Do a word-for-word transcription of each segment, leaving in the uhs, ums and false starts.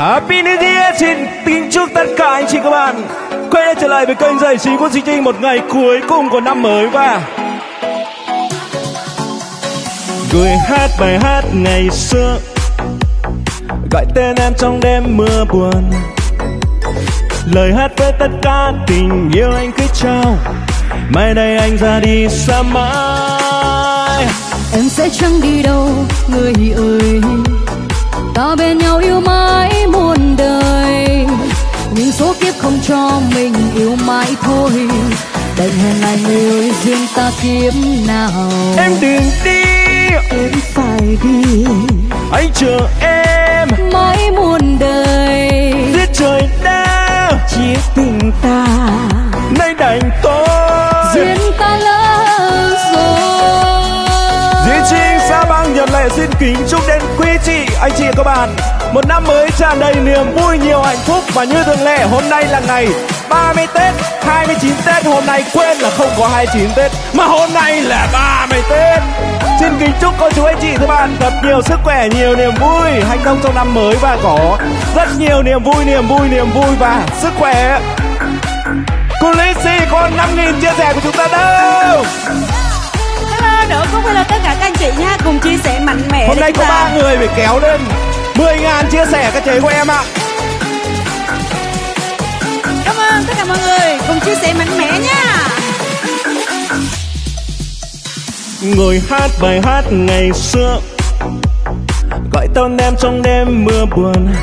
Happy New Year, xin kính chúc tất cả anh chị các bạn quay lại trở lại với kênh giải trí của Duy Trinh một ngày cuối cùng của năm mới. Và người hát bài hát ngày xưa gọi tên em trong đêm mưa buồn, lời hát với tất cả tình yêu anh cứ trao, mai đây anh ra đi xa mãi. Em sẽ chẳng đi đâu người ơi, ta bên nhau yêu mãi muôn đời, nhưng số kiếp không cho mình yêu mãi thôi, đành hẹn lại người ơi duyên ta kiếp nào. Em đừng đi, em phải đi, anh chờ em mãi muôn đời, giết trời đã chia tình ta, nay đành tôi duyên ta lỡ rồi. Duy Trinh Sa Băng Nhật Lệ xin kính chúc đến quý chị, anh chị và các bạn một năm mới tràn đầy niềm vui, nhiều hạnh phúc. Và như thường lệ, hôm nay là ngày ba mươi Tết, hai mươi chín Tết. Hôm nay quên là không có hai mươi chín Tết, mà hôm nay là ba mươi Tết. Xin kính chúc cô chú anh chị các bạn thật nhiều sức khỏe, nhiều niềm vui, thành công trong năm mới và có rất nhiều niềm vui, niềm vui, niềm vui và sức khỏe. Cô Lizzy còn năm nghìn chia sẻ của chúng ta đâu? Hello, đỡ Phúc, hello tất cả các anh chị nha, cùng chia sẻ mạnh mẽ. Hôm nay có ba người phải kéo lên mười ngàn chia sẻ các chế của em ạ. Cảm ơn tất cả mọi người, cùng chia sẻ mạnh mẽ nha. Ngồi hát bài hát ngày xưa gọi tên em trong đêm mưa buồn,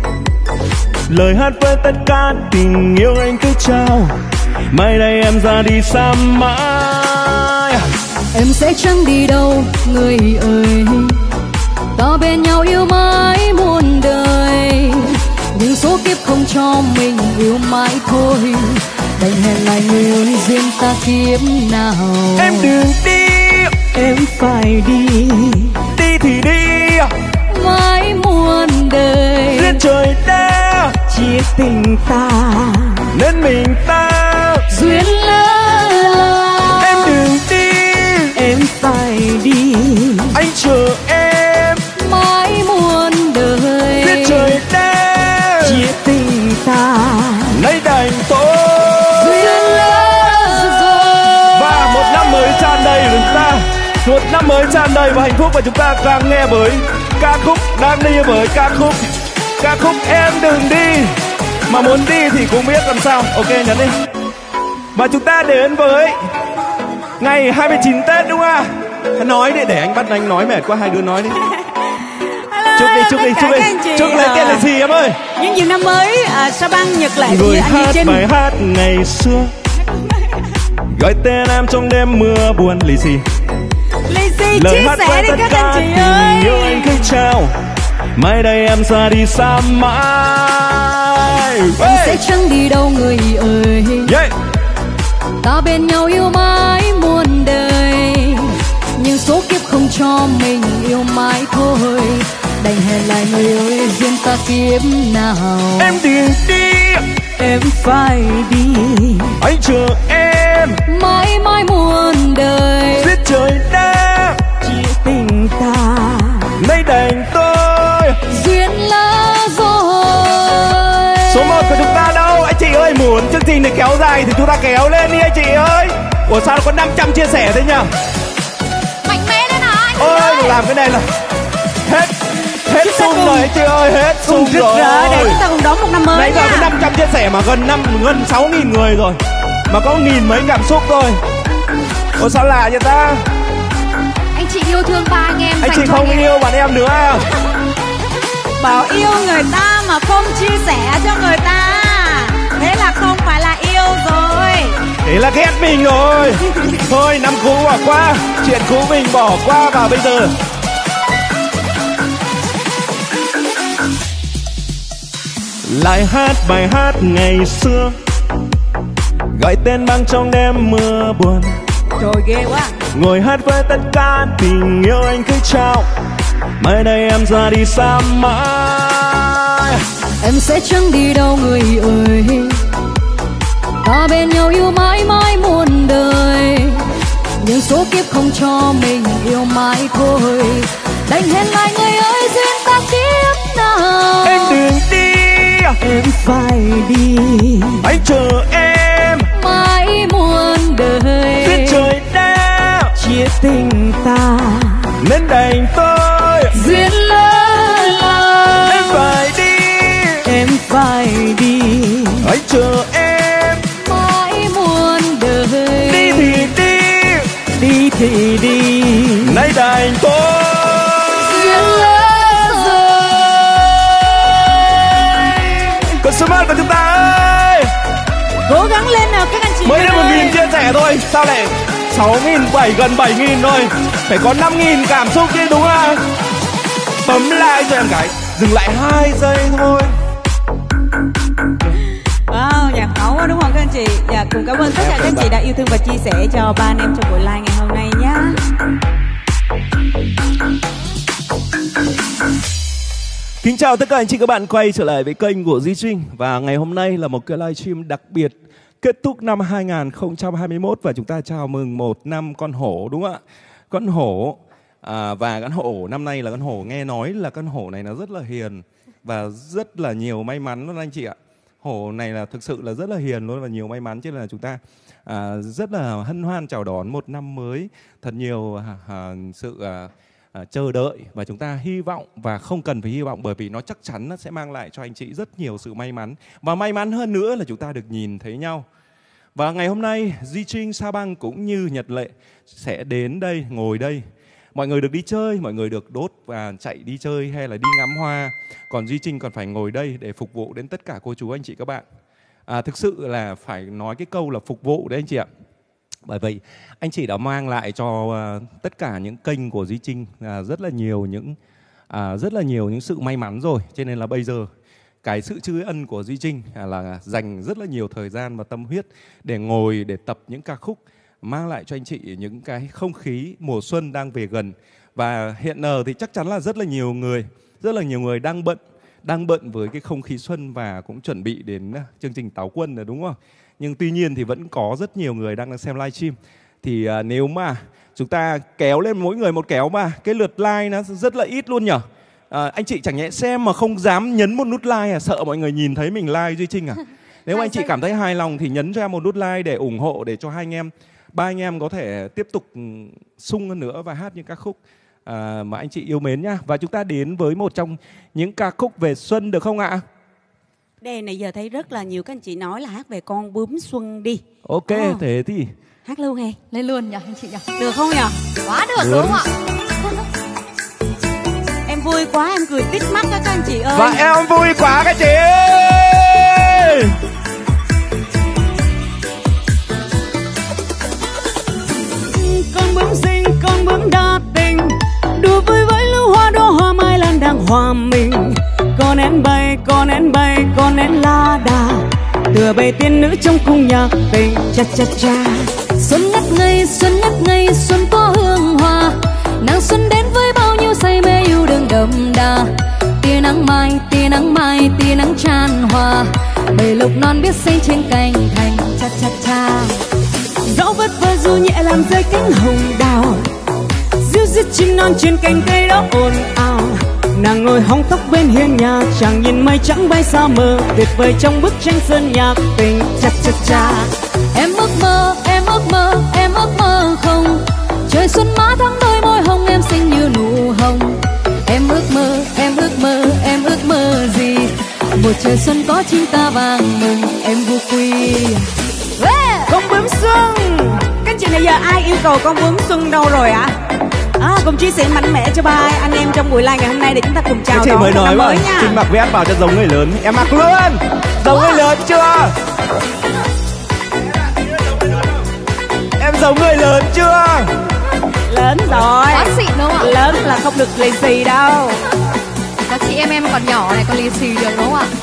lời hát với tất cả tình yêu anh cứ trao, mai đây em ra đi xa mãi. Em sẽ chẳng đi đâu người ơi, ta bên nhau yêu mãi muôn đời, nhưng số kiếp không cho mình yêu mãi thôi, đành hẹn lại người ơi duyên ta kiếp nào. Em đừng đi, em phải đi, đi thì đi mãi muôn đời, duyên trời đã chia tình ta, nên mình ta duyên lỡ làng. Em đừng đi, em phải đi, anh chờ em mãi muôn đời, duyên trời đã chia tình ta, nay đành tôi duyên lỡ rồi. Và một năm mới tràn đầy của chúng ta, một năm mới tràn đầy và hạnh phúc, và chúng ta càng nghe với ca khúc, đang đi với ca khúc ca khúc Em Đừng Đi, mà muốn đi thì cũng biết làm sao. Ok, nhấn đi. Và chúng ta đến với ngày hai mươi chín Tết đúng không ạ? Nói đi, để anh bắt anh nói, mệt quá, hai đứa nói đi. Hello, Chúc đi, chúc đi, chúc đi, chúc lấy tiền là gì em ơi? Nhân dịp năm mới, à, Sa Băng Nhật Lệ Người như anh hát Duy Trinh. bài hát ngày xưa gọi tên em trong đêm mưa buồn, lì xì Lizzy lời chia hát sẻ với đi tất các cả anh chị tình ơi. yêu anh cứ trao, mai đây em ra đi xa mãi. Em sẽ chẳng đi đâu người ơi, Yeah. ta bên nhau yêu mãi muôn đời, nhưng số kiếp không cho mình yêu mãi thôi, đành hẹn lại người ơi duyên ta kiếp nào. Em đừng đi, em phải đi, anh chờ em mãi mãi muôn đời, giết trời đã chia tình ta, nay đành tôi duyên lỡ rồi. Số một của chúng ta đâu anh chị ơi? Muốn chương trình này kéo dài thì chúng ta kéo lên đi anh chị ơi. Ủa sao có năm trăm chia sẻ thế nhỉ? Mạnh mẽ lên hả anh? Ôi làm cái này là hết hết sung rồi anh chị ơi, hết sung Rực rồi. rỡ để chúng ta cùng đón một năm mới Nãy giờ nha. có năm trăm chia sẻ mà gần năm gần sáu nghìn người rồi, mà có nghìn mấy cảm xúc thôi. Ủa sao lạ vậy ta? Anh chị yêu thương ba anh em, Anh dành chị cho không anh em. yêu bạn em nữa à? Bảo yêu người ta mà không chia sẻ cho người ta, thế là không phải là yêu rồi. Thế là ghét mình rồi. Thôi năm cũ bỏ qua, chuyện cũ mình bỏ qua, và bây giờ lại hát bài hát ngày xưa gọi tên băng trong đêm mưa buồn, Trời ghê quá. ngồi hát với tất cả tình yêu anh cứ trao, mai đây em ra đi xa mãi. Em sẽ chẳng đi đâu người ơi, ta bên nhau yêu mãi mãi muôn đời, nhưng số kiếp không cho mình yêu mãi thôi, đành hẹn lại người ơi duyên ta kiếp nào. Em đừng đi, em phải đi. Anh chờ em mãi muôn đời. Tuyết trời đã Chia tình ta nên đành tôi Duyên lỡ làng. em phải đi, em phải đi. anh chờ em Mãi muôn đời. đi thì đi, Đi thì đi, nay đành tôi Duyên lỡ rồi. còn số mắt của chúng ta ơi. cố gắng lên nào các anh chị. Mới được một ơi. nghìn chia sẻ thôi, sao lại sáu nghìn bảy gần bảy nghìn thôi, phải có năm nghìn cảm xúc chứ đúng không? Bấm like cho em cái, dừng lại hai giây thôi. Wow, nhạc máu quá đúng không các anh chị? Dạ, cùng cảm ơn tất cả các anh chị đã yêu thương và chia sẻ cho ba anh em trong buổi live ngày hôm nay nhé. Kính chào tất cả anh chị các bạn quay trở lại với kênh của Duy Trinh. Và ngày hôm nay là một cái livestream đặc biệt kết thúc năm hai nghìn không trăm hai mươi mốt và chúng ta chào mừng một năm con hổ đúng không ạ? Con hổ à, và con hổ năm nay là con hổ, nghe nói là con hổ này nó rất là hiền và rất là nhiều may mắn luôn anh chị ạ. Hổ này là thực sự là rất là hiền luôn và nhiều may mắn, cho nên là chúng ta à, rất là hân hoan chào đón một năm mới thật nhiều à, à, sự à, À, chờ đợi, và chúng ta hy vọng và không cần phải hy vọng, bởi vì nó chắc chắn nó sẽ mang lại cho anh chị rất nhiều sự may mắn, và may mắn hơn nữa là chúng ta được nhìn thấy nhau. Và ngày hôm nay Duy Trinh, Sa Băng cũng như Nhật Lệ sẽ đến đây, ngồi đây. Mọi người được đi chơi, mọi người được đốt và chạy đi chơi hay là đi ngắm hoa, còn Duy Trinh còn phải ngồi đây để phục vụ đến tất cả cô chú anh chị các bạn. à, Thực sự là phải nói cái câu là phục vụ đấy anh chị ạ. Bởi vậy anh chị đã mang lại cho uh, tất cả những kênh của Duy Trinh uh, rất là nhiều những uh, rất là nhiều những sự may mắn rồi. Cho nên là bây giờ cái sự tri ân của Duy Trinh uh, là dành rất là nhiều thời gian và tâm huyết để ngồi để tập những ca khúc mang lại cho anh chị những cái không khí mùa xuân đang về gần. Và hiện giờ thì chắc chắn là rất là nhiều người, rất là nhiều người đang bận đang bận với cái không khí xuân và cũng chuẩn bị đến uh, chương trình Táo Quân rồi đúng không? Nhưng tuy nhiên thì vẫn có rất nhiều người đang xem livestream. Thì à, nếu mà chúng ta kéo lên mỗi người một kéo mà cái lượt like nó rất là ít luôn nhở. à, Anh chị chẳng nhẽ xem mà không dám nhấn một nút like à? Sợ mọi người nhìn thấy mình like Duy Trinh à? Nếu mà anh chị cảm thấy hài lòng thì nhấn cho em một nút like để ủng hộ, để cho hai anh em, ba anh em có thể tiếp tục sung hơn nữa và hát những ca khúc à, mà anh chị yêu mến nhá. Và chúng ta đến với một trong những ca khúc về xuân được không ạ? Đây này giờ thấy rất là nhiều các anh chị nói là hát về con bướm xuân đi. Ok, Ồ. thế thì Hát luôn hay? Lên luôn nhỉ anh chị nhỉ? Được không nhỉ? Quá được Được. đúng không ạ? Em vui quá, em cười tít mắt các anh chị ơi. và em vui quá các chị ơi. Con bướm xinh, con bướm đa tình, đùa vui với lũ hoa đóa hoa mai lan đang hòa mình. Con én bay, con én bay, con én la đà, tựa bầy tiên nữ trong cung nhạc tình. Cha cha cha. Xuân ngất ngây, xuân ngất ngây, xuân có hương hoa. Nàng xuân đến với bao nhiêu say mê yêu đương đậm đà. Tia nắng mai, tia nắng mai, tia nắng tràn hòa. Bầy lộc non biết xây trên cành thành. Cha cha cha. Gió vất vơ du nhẹ làm rơi cánh hồng đào, ríu rít chim non trên cành cây đó ồn ào. Nàng ngồi hóng tóc bên hiên nhà, chàng nhìn mây trắng bay xa mờ, tuyệt vời trong bức tranh sơn nhạc tình. Cha cha cha. Em ước mơ, em ước mơ, em ước mơ không. Trời xuân má thắm đôi môi hồng em xinh như nụ hồng. Em ước mơ, em ước mơ, em ước mơ gì? Một trời xuân có chim ta vàng mừng em vui quy. Con bướm xuân. Các chị này giờ ai yêu cầu con bướm xuân đâu rồi ạ? À? À, cùng chia sẻ mạnh mẽ cho ba anh em trong buổi live ngày hôm nay để chúng ta cùng chào Cái chị đón mới một nói năm mà mới nha. Trinh mặc vest vào cho giống người lớn. Em mặc luôn. Giống người lớn chưa? Em giống người lớn chưa? Lớn rồi. Quá xịn đúng không ạ? Lớn là không được lì xì đâu. Các chị em em còn nhỏ này còn lì xì được đúng không ạ?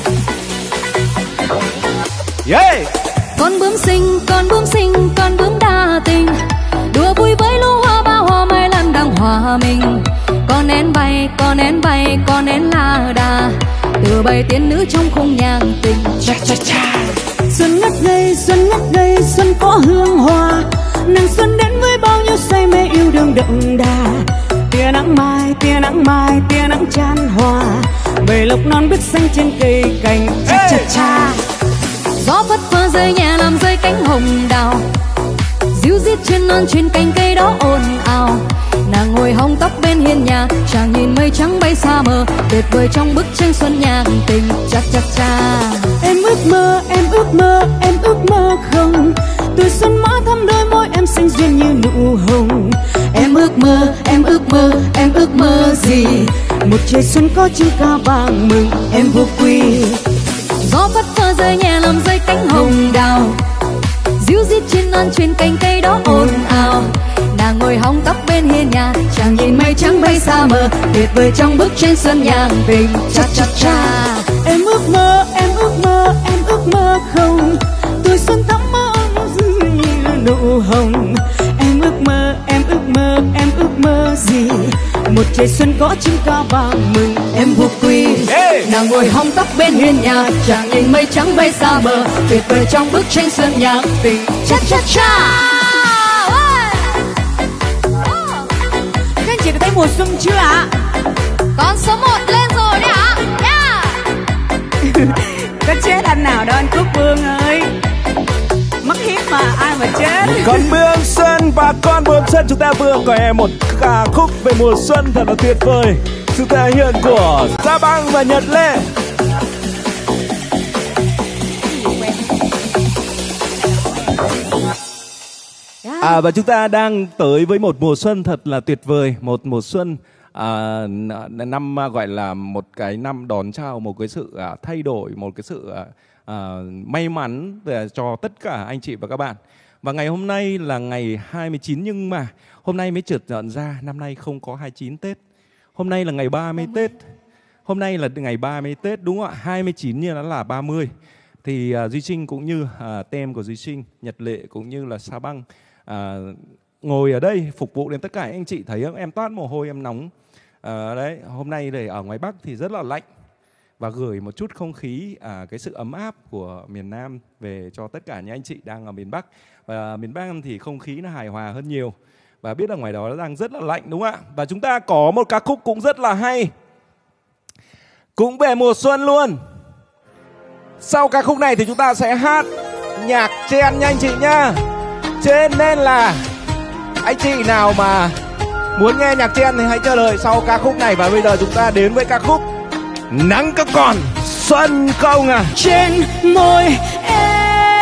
Yeah. Con bướm xinh, con bướm xinh, con bướm đa tình, đùa vui với lũ hoa bao hoa mai lan đang hòa mình. Con én bay, con én bay, con én la đà, từ bầy tiên nữ trong khung nhạc tình. Cha cha cha. Xuân ngất ngây, xuân ngất ngây, xuân có hương hoa. Nàng xuân đến với bao nhiêu say mê yêu đương đậm đà. Tia nắng mai, tia nắng mai, tia nắng chan hòa, về lộc non biết xanh trên cây cành. Cha cha cha. Gió phất phơ rơi nhẹ làm rơi cánh hồng đào, ríu rít trên non trên cành cây đó ồn ào. Nàng ngồi hóng tóc bên hiên nhà, chàng nhìn mây trắng bay xa mờ, tuyệt vời trong bức tranh xuân nhạc tình. Cha cha cha. Em ước mơ, em ước mơ, em ước mơ không? Tuổi xuân mã thắm đôi môi em xinh duyên như nụ hồng. Em ước mơ, em ước mơ, em ước mơ gì? Một trời xuân có chim ca vang mừng em vô quy. Gió phất phơ rơi nhẹ làm rơi cánh hồng đào, ríu rít trên non trên cành cây đó ồn ào. Nàng ngồi hóng tóc bên hiên nhà, chàng nhìn mây trắng bay xa mờ, tuyệt vời trong bức tranh xuân nhạc tình. Cha cha cha. Em ước mơ, em ước mơ, em ước mơ không? Tuổi xuân thắm mơ như nụ hồng. Em ước mơ, em ước mơ, em ước mơ gì? Một trời xuân có chim ca vang mừng em vô quy. Hey! Nàng ngồi hóng tóc bên hiên nhà, chàng nhìn mây trắng bay xa bờ, tuyệt vời trong bức tranh xuân nhạc tình. Cha cha cha. Các anh chị đã thấy mùa xuân chưa ạ? Con số một lên rồi đấy ạ. Yeah. Có chết anh nào đâu anh Cúc Vương ơi. Mất hiếp mà ai mà chết. Con bướm xuân và con bướm xuân, chúng ta vừa có em một ca khúc về mùa xuân thật là tuyệt vời. Sự thể hiện của Sa Băng và Nhật Lệ. À, và chúng ta đang tới với một mùa xuân thật là tuyệt vời. Một mùa xuân à, năm gọi là một cái năm đón chào một cái sự à, thay đổi, một cái sự à, à, may mắn để cho tất cả anh chị và các bạn. Và ngày hôm nay là ngày hai mươi chín, nhưng mà hôm nay mới chợt nhận ra năm nay không có hai mươi chín Tết. Hôm nay là ngày ba mươi Tết. Hôm nay là ngày ba mươi Tết đúng không ạ? hai mươi chín như nó là ba mươi. Thì uh, Duy Trinh cũng như uh, team của Duy Trinh, Nhật Lệ cũng như là Sa Băng uh, ngồi ở đây phục vụ đến tất cả anh chị. Thấy không? Em toát mồ hôi, em nóng. Uh, đấy, hôm nay để ở ngoài Bắc thì rất là lạnh và gửi một chút không khí à, cái sự ấm áp của miền Nam về cho tất cả những anh chị đang ở miền Bắc. Và miền Bắc thì không khí nó hài hòa hơn nhiều. Và biết là ngoài đó nó đang rất là lạnh đúng không ạ? Và chúng ta có một ca khúc cũng rất là hay, cũng về mùa xuân luôn. Sau ca khúc này thì chúng ta sẽ hát nhạc chen nha anh chị nhá. Cho nên là anh chị nào mà muốn nghe nhạc chen thì hãy chờ đợi sau ca khúc này. Và bây giờ chúng ta đến với ca khúc Nắng có còn xuân không à. Trên môi em.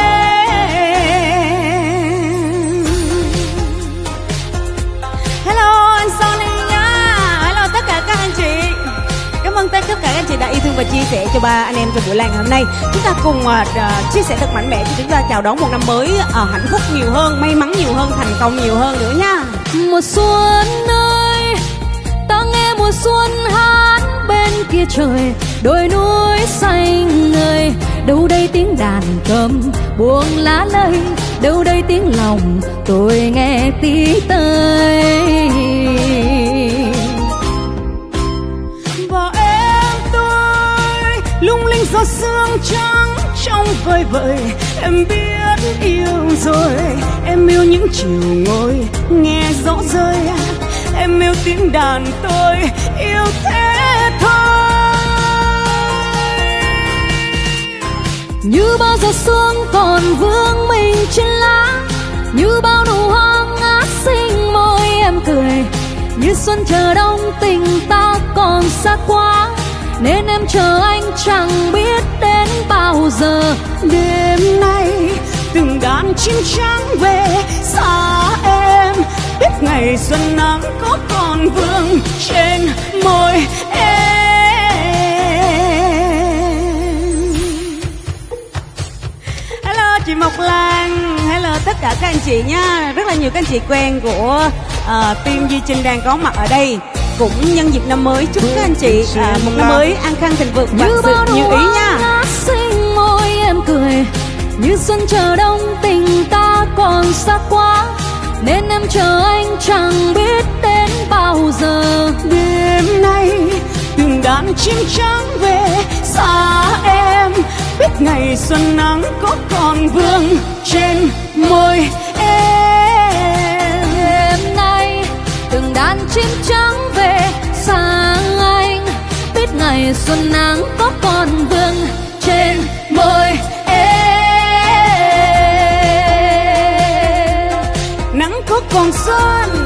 Hello anh Sonny nha. Hello tất cả các anh chị. Cảm ơn tất cả các anh chị đã yêu thương và chia sẻ cho ba anh em trong buổi live ngày hôm nay. Chúng ta cùng uh, chia sẻ thật mạnh mẽ cho chúng ta chào đón một năm mới uh, hạnh phúc nhiều hơn, may mắn nhiều hơn, thành công nhiều hơn nữa nha. Mùa xuân ơi, ta nghe mùa xuân hát bên kia trời, đồi núi xanh ngời. Đâu đây tiếng đàn cầm buông lá lây, đâu đây tiếng lòng tôi nghe tí tơi. Và em tôi lung linh gió sương trắng trong vơi vợi. Em biết yêu rồi, em yêu những chiều ngồi nghe gió rơi. Em yêu tiếng đàn tôi yêu thế thôi. Như bao giọt sương còn vương mình trên lá, như bao nụ hoa ngát xinh môi em cười. Như xuân chờ đông tình ta còn xa quá, nên em chờ anh chẳng biết đến bao giờ. Đêm nay từng đàn chim trắng về xa em, biết ngày xuân nắng có còn vương trên môi em. Hello chị Mộc Lan, hello tất cả các anh chị nha. Rất là nhiều các anh chị quen của uh, team Duy Trinh đang có mặt ở đây. Cũng nhân dịp năm mới chúc các anh chị uh, một năm mới an khang thịnh vượng và sự như ý nha. Xinh môi em cười, như xuân chờ đông tình ta còn xa quá, nên em chờ anh chẳng biết đến bao giờ. Đêm nay từng đàn chim trắng về xa em, biết ngày xuân nắng có còn vương trên môi em. Đêm nay từng đàn chim trắng về xa anh, biết ngày ngày xuân nắng có còn vương trên môi em. Nắng có còn xuân.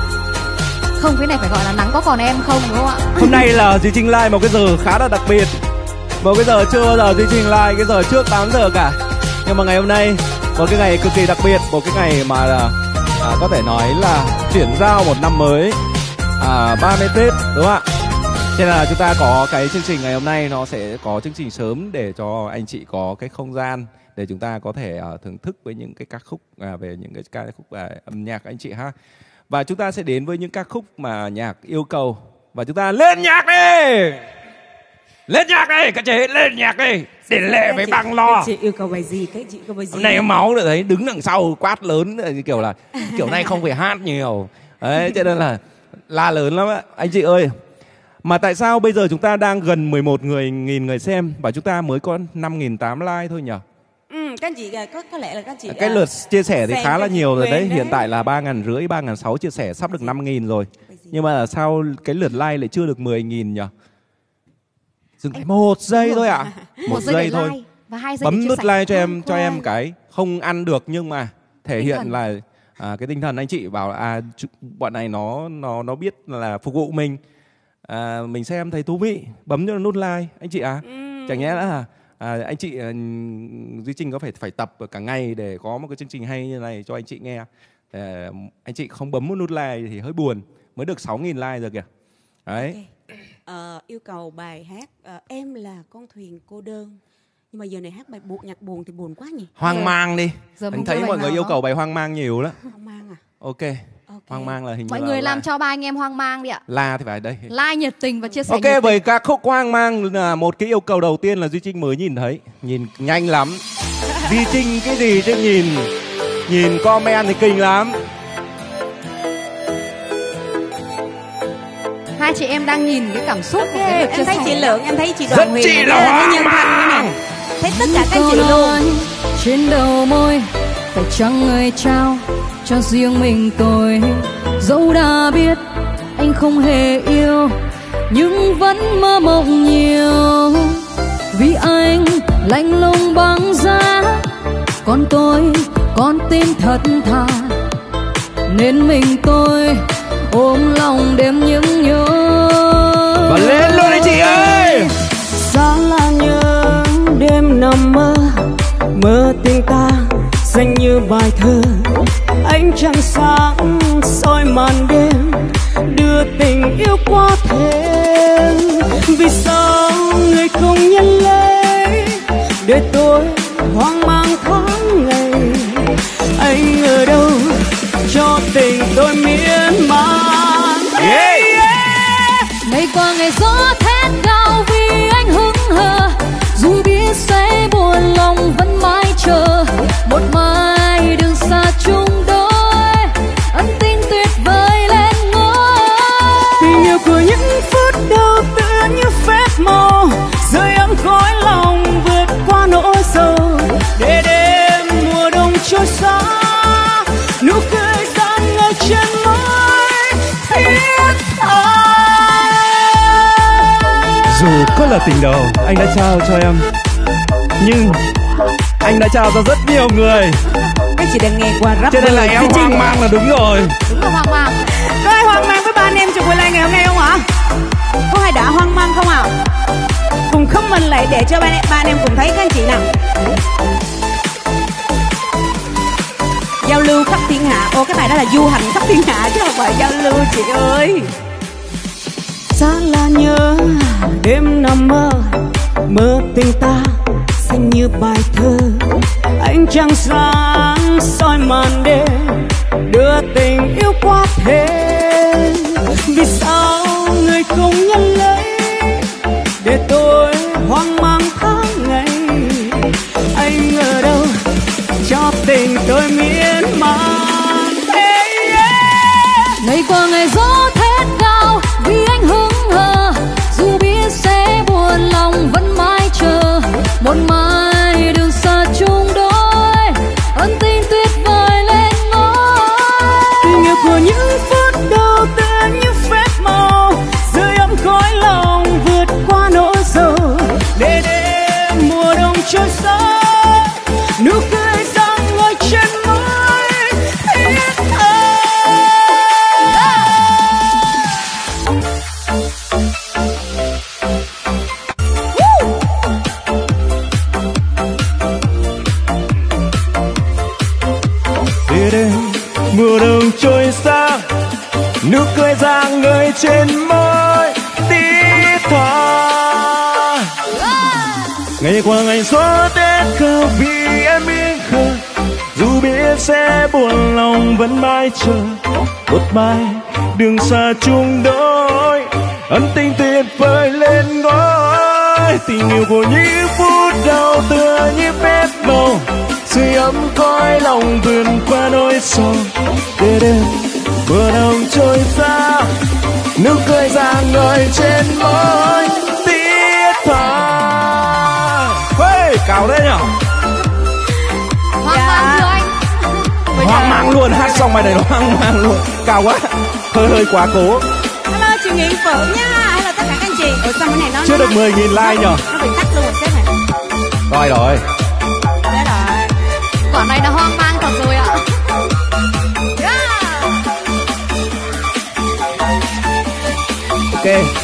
Không, cái này phải gọi là nắng có còn em không, đúng không ạ? Hôm nay là Duy Trinh live một cái giờ khá là đặc biệt, một cái giờ chưa bao giờ Duy Trinh live cái giờ trước tám giờ cả. Nhưng mà ngày hôm nay một cái ngày cực kỳ đặc biệt, một cái ngày mà là à, có thể nói là chuyển giao một năm mới, à, ba mươi Tết, đúng không ạ? Cho nên là chúng ta có cái chương trình ngày hôm nay, nó sẽ có chương trình sớm để cho anh chị có cái không gian để chúng ta có thể uh, thưởng thức với những cái ca khúc uh, về những cái ca khúc uh, âm nhạc anh chị ha. Và chúng ta sẽ đến với những ca khúc mà nhạc yêu cầu. Và chúng ta lên nhạc đi, lên nhạc đi, các chị lên nhạc đi, để lệ với bằng lo. Các chị yêu cầu bài gì? Các chị yêu cầu bài gì? Hôm nay máu được thấy đứng đằng sau quát lớn kiểu là kiểu này không phải hát nhiều đấy, cho nên là la lớn lắm á anh chị ơi. Mà tại sao bây giờ chúng ta đang gần mười một người nghìn người xem và chúng ta mới có năm nghìn tám trăm like thôi nhỉ? Ừ, các chị có có lẽ là các chị cái lượt chia sẻ thì khá là nhiều rồi đấy. đấy. Hiện tại là ba ngàn rưỡi, ba ngàn sáu chia sẻ, sắp được năm nghìn rồi. Nhưng mà sao cái lượt like lại chưa được mười nghìn nhỉ? Dừng lại một giây thôi ạ. À? Một, một giây, giây thôi. Like. Và hai giây bấm nút like cho em, oh, cho em cái không ăn được nhưng mà thể tinh hiện thần. là à, cái tinh thần anh chị bảo là à, bọn này nó nó nó biết là phục vụ mình. À, mình xem thấy thú vị, bấm cho nút like anh chị à. Ừ. Chẳng nhẽ là à, anh chị uh, Duy Trinh có phải phải tập cả ngày để có một cái chương trình hay như này cho anh chị nghe. À, anh chị không bấm một nút like thì hơi buồn, mới được sáu nghìn like rồi kìa. Đấy. Okay. Uh, yêu cầu bài hát uh, Em Là Con Thuyền Cô Đơn. Nhưng mà giờ này hát bài buồn, nhạc buồn thì buồn quá nhỉ? Hoang ừ. mang đi. Giờ anh thấy mọi người yêu cầu bài hoang mang nhiều đó. Hoang mang à? Ok. Okay. Hoang mang là hình mọi như người là làm cho ba anh em hoang mang đi ạ. La thì phải đây. Like nhiệt tình và chia sẻ. Ok, với ca khúc hoang mang là một cái yêu cầu đầu tiên là Duy Trinh mới nhìn thấy, nhìn nhanh lắm. Duy Trinh cái gì chứ nhìn nhìn comment thì kinh lắm. Hai chị em đang nhìn cái cảm xúc của okay. cái Em thấy chị Lượng, em thấy chị Đoàn Huyền, rất chị là hoang mang. Thấy tất cả các chị luôn. Trên đầu môi phải chăng người trao cho riêng mình tôi, dẫu đã biết anh không hề yêu nhưng vẫn mơ mộng nhiều, vì anh lạnh lùng băng giá, còn tôi con tim thật thà nên mình tôi ôm lòng đêm những nhớ. Và lên luôn đấy chị ơi. Xa là nhớ đêm nằm mơ, mơ tình ta xanh như bài thơ, ánh trăng sáng soi màn đêm đưa tình yêu qua thêm. Vì sao người không nhận lấy để tôi hoang mang tháng ngày, anh ở đâu cho tình tôi miên man. Yeah. Yeah. Ngày qua ngày gió thét gào vì anh hững hờ, dù biết sẽ buồn lòng vẫn mãi chờ một mai đường xa chung đôi, ân tình tuyệt vời lên ngôi. Tình yêu của những phút đầu tựa như phép màu, rơi ấm khói lòng vượt qua nỗi sầu, để đêm mùa đông trôi xa, nụ cười rạng ngời trên môi thiết tha. Dù có là tình đầu anh đã trao cho em, nhưng anh đã trao cho rất nhiều người. Các chị đang nghe qua rap, cho nên là em hoang mang là đúng rồi. Đúng là hoang mang. Có ai hoang mang với ba anh em trong buổi live ngày hôm nay không ạ? Có ai đã hoang mang không ạ? Cùng khóc mình lại để cho ba anh, ba anh em cùng thấy các anh chị nào. Giao lưu khắp thiên hạ. Ô, cái bài đó là du hành khắp thiên hạ chứ không phải giao lưu chị ơi. Xa là nhớ đêm nằm mơ, mơ tình ta xanh như bài thơ, ánh trăng sáng soi màn đêm đưa tình yêu qua thêm. Vì sao người không nhận lấy để tôi hoang mang tháng ngày, anh ở đâu cho tình tôi miên man. Hey, yeah. Ngày qua ngày gió thét gào vì anh hững hờ, dù biết sẽ buồn lòng vẫn mãi chờ một mai đường xa chung đôi, ân tình tuyệt vời lên ngôi. Tình yêu của những phút đầu tựa như phép màu, rơi ấm khói lòng vượt qua nỗi nụ cười rạng ngời trên môi tí thoảng. Ngày qua ngày gió tết khờ vì em yên khờ, dù biết sẽ buồn lòng vẫn mãi chờ một mai đường xa chung đôi, ân tình tuyệt vời lên ngôi. Tình yêu của những phút đầu tựa như phép màu, sưởi ấm cõi lòng vượt qua nỗi sầu. Để đêm mưa đông trôi xa, nụ cười rạng ngời trên môi tiết thoảng. Hey, cào đấy nhở? Hoang mang chưa anh? Hoang mang luôn, hát xong bài này nó hoang mang luôn. Cao quá, hơi hơi quá cố. Hello chị Nguyễn Phượng nha, hay là tất cả các anh chị. Ủa sao cái này nó chưa được mười nghìn like nhở? Nó bị tắt luôn rồi sếp hả? Rồi rồi. Thế rồi. Quả này nó hoang mang thật rồi ạ. Yeah. Ok.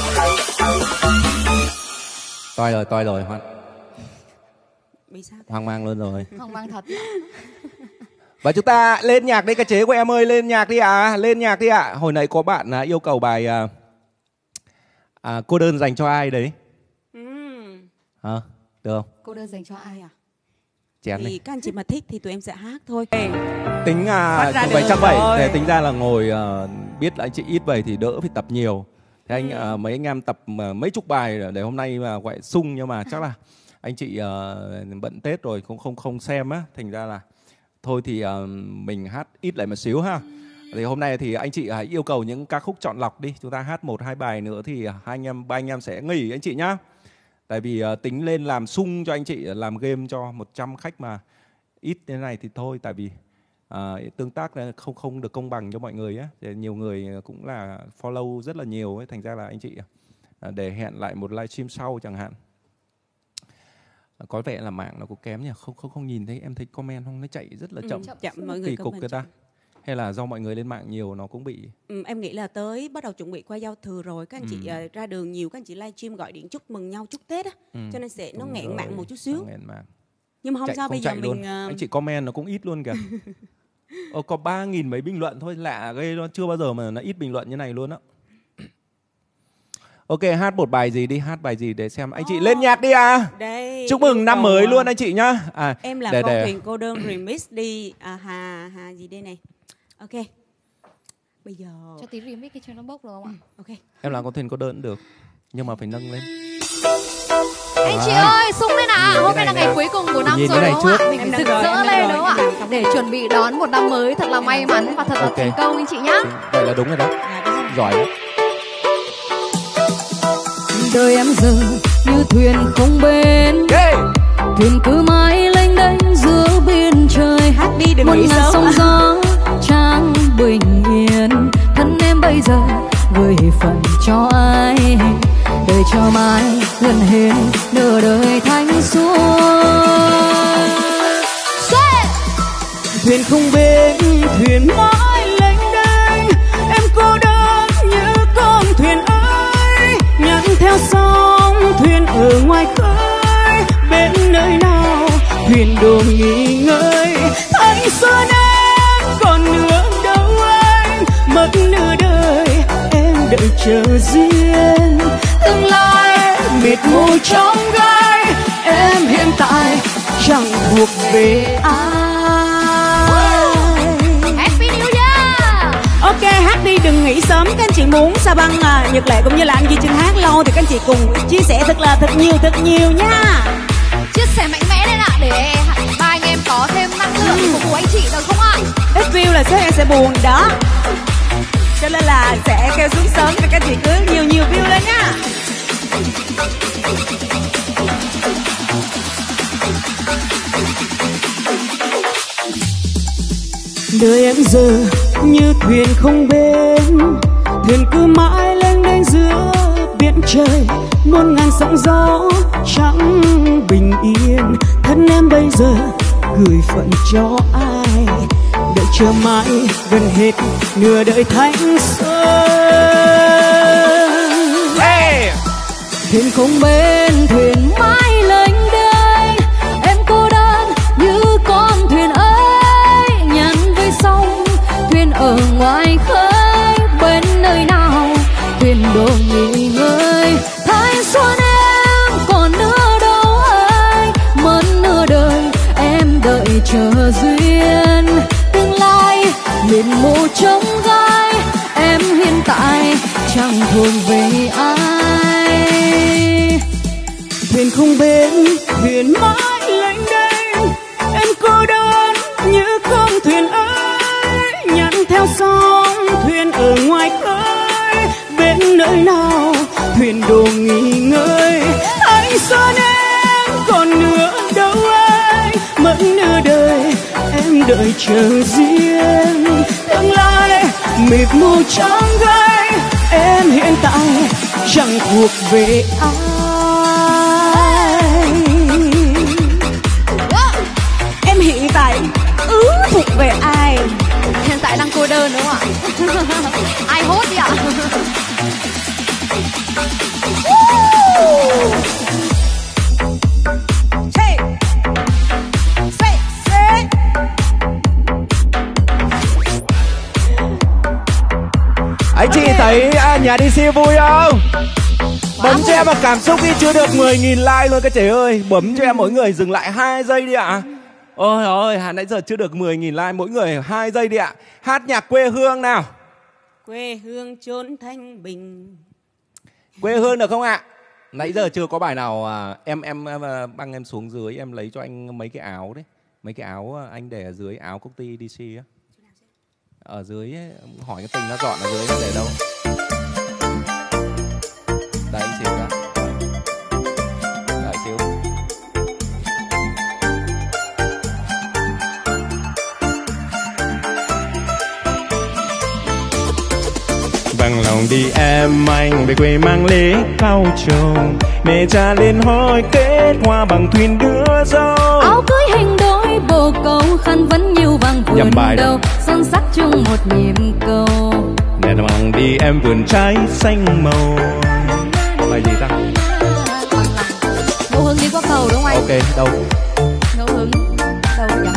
Toi rồi, toi rồi. Hoang, Bị sao? hoang mang luôn rồi. Hoang mang thật. Và chúng ta lên nhạc đi, cái chế của em ơi, lên nhạc đi ạ, à. Lên nhạc đi ạ. À. Hồi nãy có bạn à, yêu cầu bài à, à, cô đơn dành cho ai đấy? Ừ. Hả? À, được không? Cô đơn dành cho ai à? Chén Thì đi. các anh chị mà thích thì tụi em sẽ hát thôi. Tính à, vậy chắc vậy. Thế tính ra là ngồi à, biết là anh chị ít vậy thì đỡ phải tập nhiều. Thế anh ừ. à, mấy anh em tập à, mấy chục bài để hôm nay mà gọi sung, nhưng mà chắc là anh chị à, bận Tết rồi cũng không không xem á, thành ra là thôi thì uh, mình hát ít lại một xíu ha. Thì hôm nay thì anh chị hãy yêu cầu những ca khúc chọn lọc đi, chúng ta hát một hai bài nữa thì hai anh em ba anh em sẽ nghỉ anh chị nhá. Tại vì uh, tính lên làm sung cho anh chị, làm game cho một trăm khách mà ít thế này thì thôi, tại vì uh, tương tác không không được công bằng cho mọi người á. Nhiều người cũng là follow rất là nhiều ấy, thành ra là anh chị uh, để hẹn lại một livestream sau chẳng hạn. Có vẻ là mạng nó cũng kém nhỉ, không không không nhìn thấy, em thấy comment không, nó chạy rất là chậm. Ừ, chậm mọi người kỳ cục người ta. Hay là do mọi người lên mạng nhiều nó cũng bị. Ừ, em nghĩ là tới bắt đầu chuẩn bị qua giao thừa rồi, các anh chị ừ. uh, ra đường nhiều, các anh chị livestream gọi điện chúc mừng nhau chúc Tết á, ừ. cho nên sẽ nó nghẹn mạng một chút xíu. Mạng. Nhưng mà không chạy, sao, không bây giờ luôn. mình uh... anh chị comment nó cũng ít luôn kìa. Ồ, có ba nghìn mấy bình luận thôi, lạ ghê, nó chưa bao giờ mà nó ít bình luận như này luôn á. Ok, hát một bài gì đi, hát bài gì để xem. Anh chị oh. lên nhạc đi à. Đây, chúc mừng năm mới luôn anh chị nhá. À, em là để, con để... thuyền cô đơn remix đi. À, hà hà gì đây này. Ok. Bây giờ cho tí remix cái cho nó bốc được không ạ? Ok. Em là con thuyền cô đơn cũng được, nhưng mà phải nâng lên. Anh chị ơi, sung lên ạ. Hôm nay là ngày cuối cùng của năm rồi đúng không ạ? Mình phải rực rỡ lên đúng không ạ? Để chuẩn bị đón một năm mới thật là may mắn và thật là thành công anh chị nhá. Vậy là đúng rồi đó. Giỏi đó. Đời em giờ như thuyền không bến, yeah. Thuyền cứ mãi lênh đênh giữa biển trời. Hát đi đừng nghĩ sớm. Sóng gió trang bình yên, thân em bây giờ gửi phần cho ai, đời cho mãi gần hết nửa đời thanh xuân. Thuyền không bến, thuyền mãi lênh đênh, em cô đơn như con thuyền ơi, nhắn theo sóng thuyền ở ngoài khơi, bên nơi nào thuyền đổ nghỉ ngơi. Thanh xuân em còn nữa đâu anh, mất nửa đời em đợi chờ duyên. Tương lai mịt mù trong gai, em hiện tại chẳng thuộc về ai. Happy New Year. Ok, hát đi đừng nghỉ sớm. Các anh chị muốn Sa Băng, à, Nhật Lệ cũng như là anh Duy Trinh hát lâu thì các anh chị cùng chia sẻ thật là thật nhiều thật nhiều nha. Chia sẻ mạnh mẽ lên ạ, để ba anh em có thêm năng lượng để phục vụ anh chị được không ạ? Ít view là sếp em sẽ buồn đó, cho nên là sẽ kêu xuống sớm và các anh chị cứ nhiều nhiều view lên nha. Đời em giờ như thuyền không bến, thuyền cứ mãi lênh đênh giữa biển trời, muôn ngàn sóng gió chẳng bình yên. Thân em bây giờ gửi phận cho ai, đợi chờ mãi gần hết nửa đời thanh xuân. Hey! Thuyền không bến, thuyền mãi lênh đênh, em cô đơn như con thuyền ấy, nhắn với sóng thuyền ở ngoài khơi, em nơi nào thuyền đồ nghỉ ngơi. Anh xa em còn nữa đâu anh, mất nửa đời em đợi chờ riêng. Tương lai mịt mù trắng gai, em hiện tại chẳng thuộc về ai. Em hiện tại ứ thuộc về ai? Hiện tại đang cô đơn đúng không ạ? Ai hốt đi ạ? Anh chị thấy à, nhà đi xê vui không? Bấm cho em một cảm xúc đi, chưa được mười nghìn like luôn các chị ơi. Bấm cho em mỗi người dừng lại hai giây đi ạ. Ôi ôi, hà nãy giờ chưa được mười nghìn like, mỗi người hai giây đi ạ. Hát nhạc quê hương nào. Quê hương chốn thanh bình. Quê hương được không ạ? Nãy giờ chưa có bài nào à, em em em, băng em xuống dưới em lấy cho anh mấy cái áo đấy. Mấy cái áo anh để ở dưới áo công ty đê xê á. Ở dưới ấy, hỏi cái Tình nó dọn ở dưới nó để đâu. Đấy xíu đã. Đợi xíu. Bằng lòng đi em anh về quê mang lễ cao trầu, mẹ cha lên hỏi kết hoa bằng thuyền đưa dâu. Áo cưới hình đôi bồ câu, khăn vẫn nhiều vàng vườn đầu, son sắc chung một nhịp cầu. Nè bằng đi em vườn trái xanh màu. Bài gì ta? Ngẫu hứng đi qua cầu đúng không anh? Ok, đâu? Ngẫu hứng đâu nhỉ?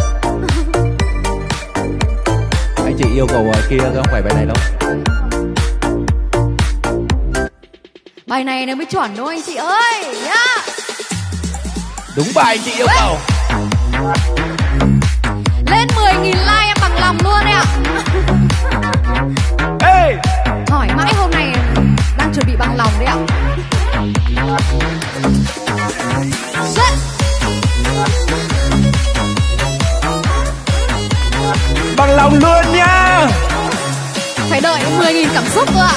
Anh chị yêu cầu kia không phải bài này đâu. Bài này nó mới chuẩn đúng không anh chị ơi? Yeah. Đúng bài anh chị yêu cầu. Lên mười nghìn like em bằng lòng luôn đấy ạ. Ê! Hỏi mãi hôm nay đang chuẩn bị bằng lòng đấy ạ. Xuất. Bằng lòng luôn nha. Phải đợi mười nghìn cảm xúc cơ ạ.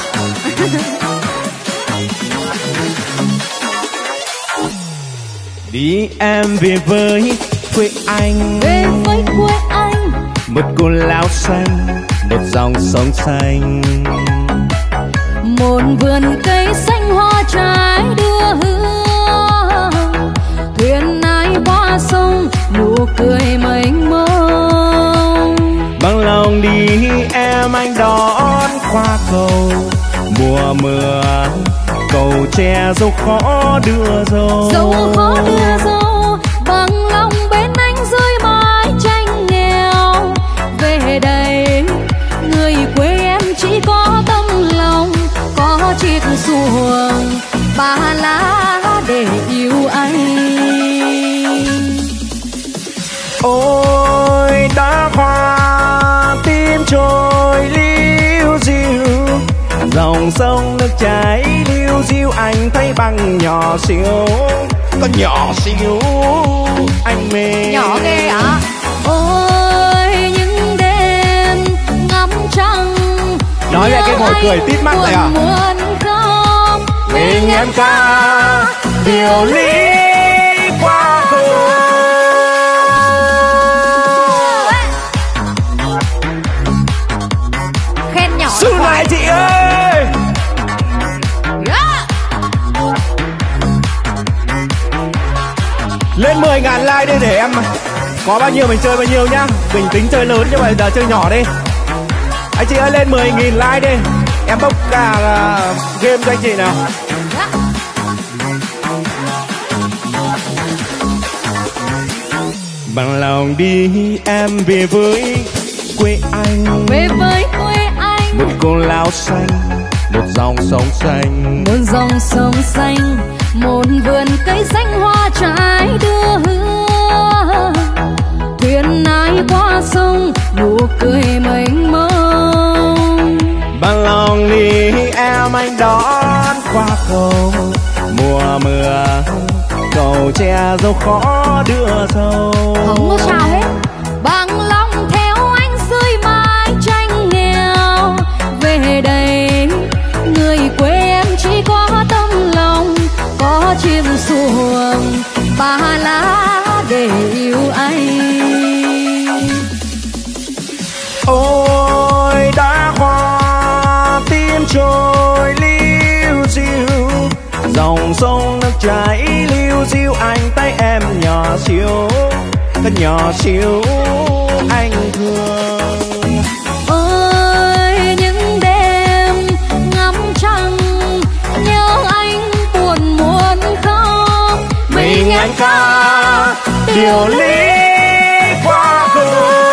Đi em về với quê anh, về với quê anh, một cô lao xanh, một dòng sông xanh, một vườn cây xanh hoa trái đưa hương, thuyền ái qua sông nụ cười mênh mông. bằng lòng đi em anh đón qua cầu, mùa mưa cầu tre dâu khó đưa dâu. Dẫu khó đưa dâu, bằng lòng bên anh dưới mái tranh nghèo. Về đây người quê em chỉ có tâm lòng, có chiếc xuồng ba lá để yêu anh. Ôi đã hoa tim trôi liu diu, Dòng sông nước chảy liu diu anh thấy bằng nhỏ xíu, con nhỏ xíu anh mê. Nhỏ ghê ạ. À? Ôi những đêm ngắm trăng, nói lại cái ngồi cười tít mắt này à. Mình em ca điều lý qua cầu. Khen nhỏ Sư lại chị ơi. Yeah. Lên mười ngàn like đi để em có bao nhiêu mình chơi bao nhiêu nhá. Mình tính chơi lớn nhưng mà giờ chơi nhỏ đi. Anh chị ơi lên mười nghìn like đi. Em bốc cả uh, game cho anh chị nào. Yeah. Bằng lòng đi em về với quê anh, Về với quê anh, một cô lao xanh, một dòng sông xanh, một dòng sông xanh, một vườn cây xanh hoa trái đưa hương, thuyền ái qua sông nụ cười mênh mông. bằng lòng đi em anh đón qua cầu, mùa mưa cầu tre dâu khó đưa dâu. Không có sao hết, bằng lòng theo anh dưới mái tranh nghèo. Về đây người quê nhỏ xíu anh thương. Ơi những đêm ngắm trăng nhớ anh buồn muốn khóc, Mình anh ca điều lý quá khứ.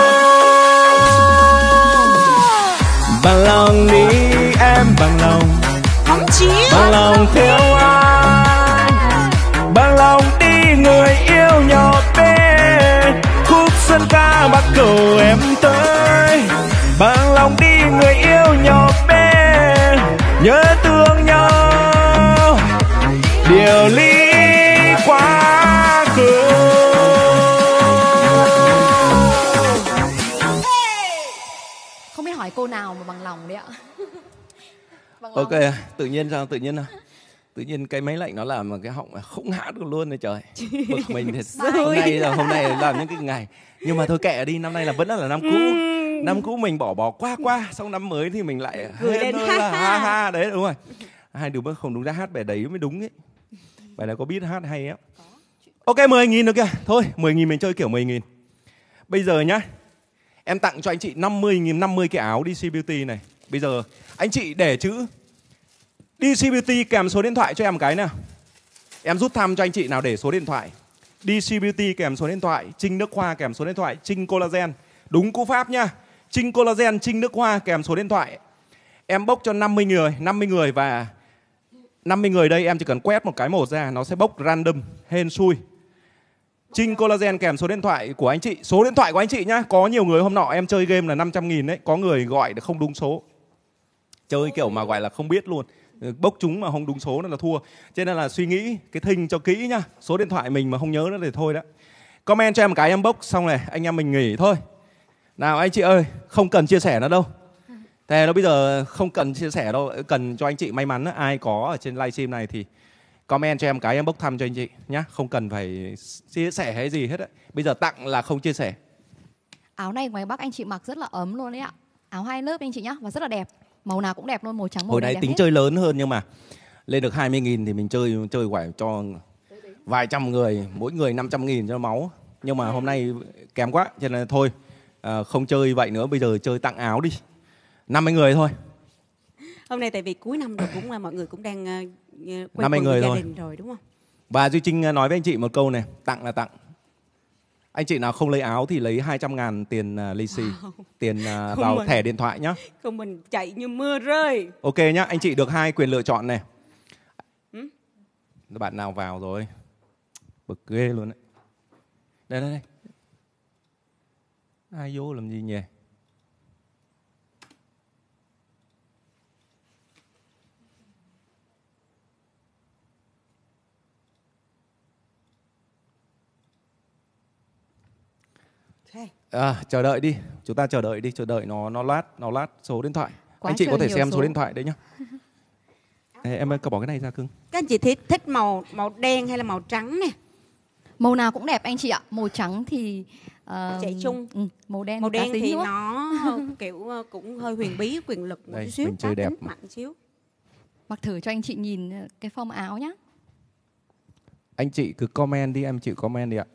Bằng lòng đi em, bằng lòng, Không chiếu bằng lòng thiếu anh, bằng lòng đi người yêu nhỏ bé. Khúc sơn ca bắt cầu em tới, bằng lòng đi người yêu nhỏ bé. Nhớ thương nhau điều lý quá khứ. Không biết hỏi cô nào mà bằng lòng đấy ạ. Bằng lòng. Ok, tự nhiên sao tự nhiên nào? Tự nhiên cái máy lạnh nó làm mà cái họng không hát được luôn đấy trời. Bực mình thật. Hôm nay là hôm nay là những cái ngày. Nhưng mà thôi kệ đi, năm nay là vẫn là năm cũ. Năm cũ mình bỏ bỏ qua qua, xong năm mới thì mình lại cười lên ha là ha ha đấy, đúng rồi. Hai đứa mới không đúng ra hát bài đấy mới đúng ấy. Bài này có biết hát hay á. Ok, mười nghìn được kìa. Thôi, mười nghìn mình chơi kiểu mười nghìn. Bây giờ nhá, em tặng cho anh chị năm mươi nghìn, năm mươi cái áo đê xê Beauty này. Bây giờ anh chị để chữ đê xê Beauty kèm số điện thoại cho em một cái nào. Em rút thăm cho anh chị nào để số điện thoại. đê xê Beauty kèm số điện thoại, Trinh Nước Hoa kèm số điện thoại, Trinh Collagen. Đúng cú pháp nhá. Trinh Collagen, Trinh Nước Hoa kèm số điện thoại. Em bốc cho năm mươi người, năm mươi người và năm mươi người đây em chỉ cần quét một cái một ra, nó sẽ bốc random, hên xui. Trinh Collagen kèm số điện thoại của anh chị. Số điện thoại của anh chị nhá. Có nhiều người hôm nọ em chơi game là năm trăm nghìn đấy. Có người gọi không đúng số. Chơi kiểu mà gọi là không biết luôn. Bốc chúng mà không đúng số nó là thua. Cho nên là suy nghĩ cái thing cho kỹ nhá. Số điện thoại mình mà không nhớ nữa thì thôi đó. Comment cho em một cái em bốc xong này. Anh em mình nghỉ thôi. Nào anh chị ơi, không cần chia sẻ nữa đâu. Thế nó bây giờ không cần chia sẻ đâu. Cần cho anh chị may mắn. Ai có ở trên livestream này thì comment cho em cái em bốc thăm cho anh chị nhá. Không cần phải chia sẻ hay gì hết đấy. Bây giờ tặng là không chia sẻ. Áo này ngoài Bắc anh chị mặc rất là ấm luôn đấy ạ. Áo hai lớp anh chị nhá. Và rất là đẹp. Màu nào cũng đẹp luôn, màu trắng màu Hồi đen này đẹp tính hết. chơi lớn hơn nhưng mà lên được hai mươi nghìn thì mình chơi chơi quả cho vài trăm người, mỗi người năm trăm nghìn cho máu. Nhưng mà hôm nay kém quá cho nên thôi à, không chơi vậy nữa. Bây giờ chơi tặng áo đi, năm mươi người thôi. Hôm nay tại vì cuối năm rồi cũng là mọi người cũng đang uh, quay năm mươi quần người gia thôi. đình rồi đúng không? Và Duy Trinh nói với anh chị một câu này, tặng là tặng. Anh chị nào không lấy áo thì lấy hai trăm ngàn tiền uh, lì xì, wow. tiền uh, vào mình, thẻ điện thoại nhá. Không mình chạy như mưa rơi. Ok nhá, anh chị được hai quyền lựa chọn này. Ừ? Bạn nào vào rồi? Bực ghê luôn đấy. Đây đây đây. Ai vô làm gì nhỉ? À, chờ đợi đi, chúng ta chờ đợi đi, chờ đợi nó nó lát, nó lát số điện thoại. Quá anh chị có thể xem số. số điện thoại đấy nhá. Ê, em ơi, có bỏ cái này ra cưng. Các anh chị thích thích màu màu đen hay là màu trắng nè? Màu nào cũng đẹp anh chị ạ. Màu trắng thì uh, chạy chung. Ừ, màu đen màu đen thì, thì nó kiểu cũng hơi huyền bí, quyền lực một đây, xíu, mình chơi đẹp mạnh xíu. Mặc thử cho anh chị nhìn cái form áo nhá. Anh chị cứ comment đi, em chịu comment đi ạ.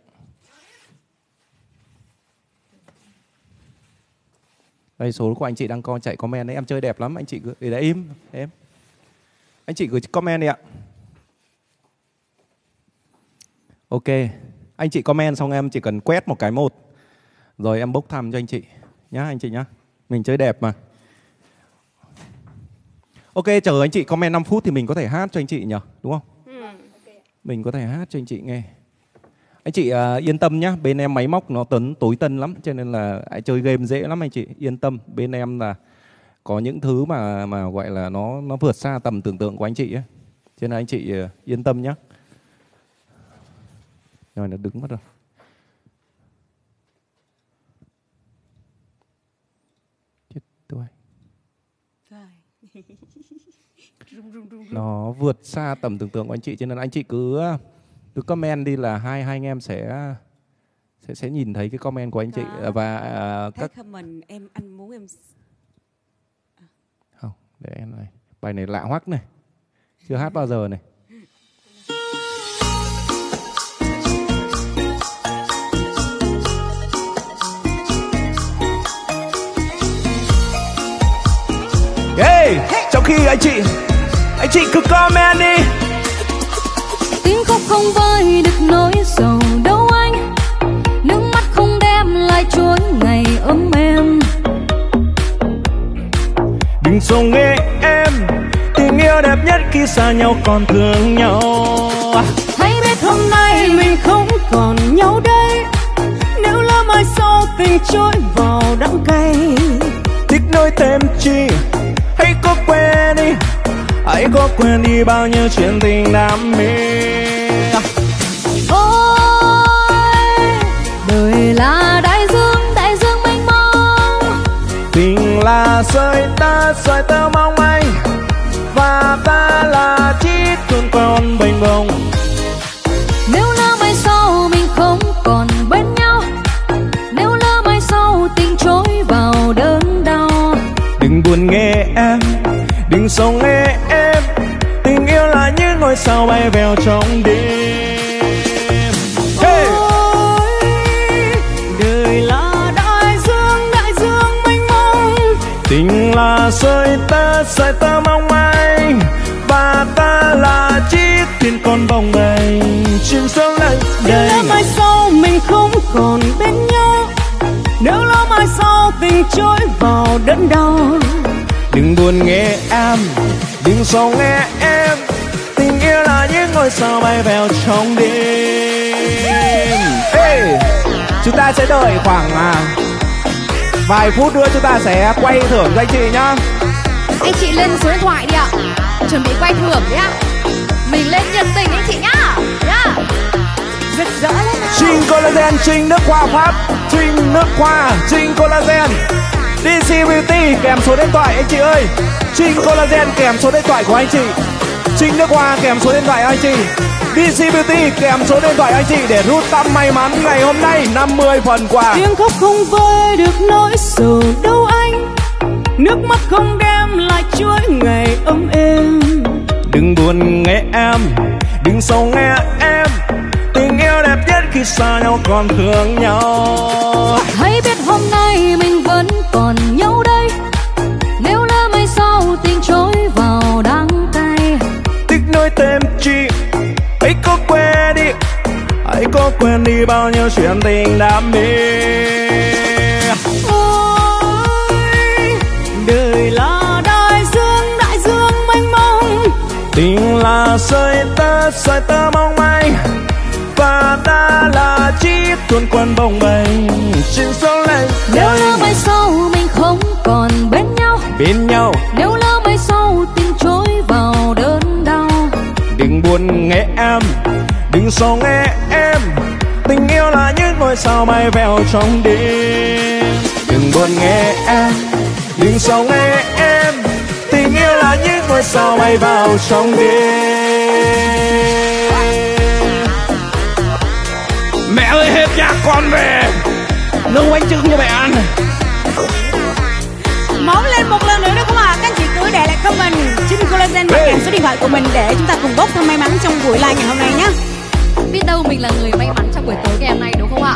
Đây số của anh chị đang con chạy comment đấy, em chơi đẹp lắm, anh chị cứ để đấy im em. Anh chị cứ comment đi ạ. Ok, anh chị comment xong em chỉ cần quét một cái một. Rồi em bốc thăm cho anh chị nhá anh chị nhá. Mình chơi đẹp mà. Ok, chờ anh chị comment năm phút thì mình có thể hát cho anh chị nhỉ, đúng không? Ừ. Mình có thể hát cho anh chị nghe. Anh chị uh, yên tâm nhá, bên em máy móc nó tấn tối tân lắm, cho nên là chơi game dễ lắm anh chị, yên tâm. Bên em là có những thứ mà mà gọi là nó nó vượt xa tầm tưởng tượng của anh chị ấy. Cho nên anh chị uh, yên tâm nhá. Rồi nó đứng mất rồi. Chết tôi. Nó vượt xa tầm tưởng tượng của anh chị, cho nên anh chị cứ cứ comment đi là hai hai anh em sẽ sẽ sẽ nhìn thấy cái comment của anh chị. Đó. Và uh, các comment em anh muốn em không để em này, bài này lạ hoắc này, chưa hát bao giờ này. Hey, trong khi anh chị anh chị cứ comment đi. Tiếng khóc không vơi được nỗi sầu đâu anh, nước mắt không đem lại chuỗi ngày ấm êm. Đừng sầu nghe em, tình yêu đẹp nhất khi xa nhau còn thương nhau. Hãy biết hôm nay mình không còn nhau đây, nếu lỡ mai sau tình trôi vào đắng cay. Thích nói thêm chi, hãy có quên đi, hãy có quên đi bao nhiêu chuyện tình đam mê. Ôi, đời là đại dương, đại dương mênh mông. Tình là sợi tơ, sợi tơ mong manh, và ta là chiếc thuyền con bềnh bồng. Nếu lỡ mai sau mình không còn bên nhau, nếu lỡ mai sau tình trôi vào đớn đau. Đừng buồn nghe em, đừng sầu nghe em, tình yêu là những ngôi sao bay vèo trong đêm. Hey! Ôi, đời là đại dương, đại dương mênh mông. Tình là sợi tơ, sợi tơ mong manh, và ta là chiếc thuyền con bồng bềnh trên sông lạnh Nếu lỡ mai sau mình không còn bên nhau, nếu lỡ mai sau tình trôi vào đớn đau. Đừng buồn nghe em, đừng sầu nghe em, tình yêu là những ngôi sao bay vèo trong đêm. Hey! Chúng ta sẽ đợi khoảng à, vài phút nữa chúng ta sẽ quay thưởng cho anh chị nhá. Anh chị lên số điện thoại đi ạ, chuẩn bị quay thưởng đi ạ. Mình lên nhiệt tình anh chị nhá. Yeah. Rực rỡ lên nào. Trinh Collagen, Trinh nước hoa Pháp, Trinh nước hoa, Trinh Collagen, đê xê Beauty kèm số điện thoại anh chị ơi. Trinh Collagen kèm số điện thoại của anh chị, Trinh nước hoa kèm số điện thoại anh chị, đê xê Beauty kèm số điện thoại anh chị để rút tăm may mắn ngày hôm nay năm mươi phần quà. Tiếng khóc không vơi được nỗi sầu đâu anh, nước mắt không đem lại chuỗi ngày ấm êm. Đừng buồn nghe em, đừng sầu nghe em, tình yêu đẹp nhất khi xa nhau còn thương nhau. Hãy biết hôm nay mình vẫn còn nhau đây, nếu lỡ mai sau tình trôi vào đắng cay. Thích nói thêm chi, hãy có quên đi, hãy có quên đi bao nhiêu chuyện tình đam mê. Ôi, đời là đại dương, đại dương mênh mông. Tình là sợi tơ, sợi tơ mong manh, và ta là chiếc thuyền quân bồng bềnh trên sông lạnh. Nếu lỡ mai sau mình không còn bên nhau, bên nhau, nếu lỡ mai sau tình trôi vào đớn đau. đừng buồn nghe em, đừng sầu nghe em, tình yêu là những ngôi sao bay vèo trong đêm. Đừng buồn nghe em, đừng sầu nghe em, tình yêu là những ngôi sao bay vào trong đêm. Mẹ ơi hết nhà con về, nấu bánh trưng cho mẹ ăn. Máu lên một lần nữa được không ạ? Các anh chị cứ để lại comment Trinh Collagen và kèm số điện thoại của mình để chúng ta cùng bốc thăm may mắn trong buổi live ngày hôm nay nhé. Biết đâu mình là người may mắn trong buổi tối ngày hôm nay đúng không ạ?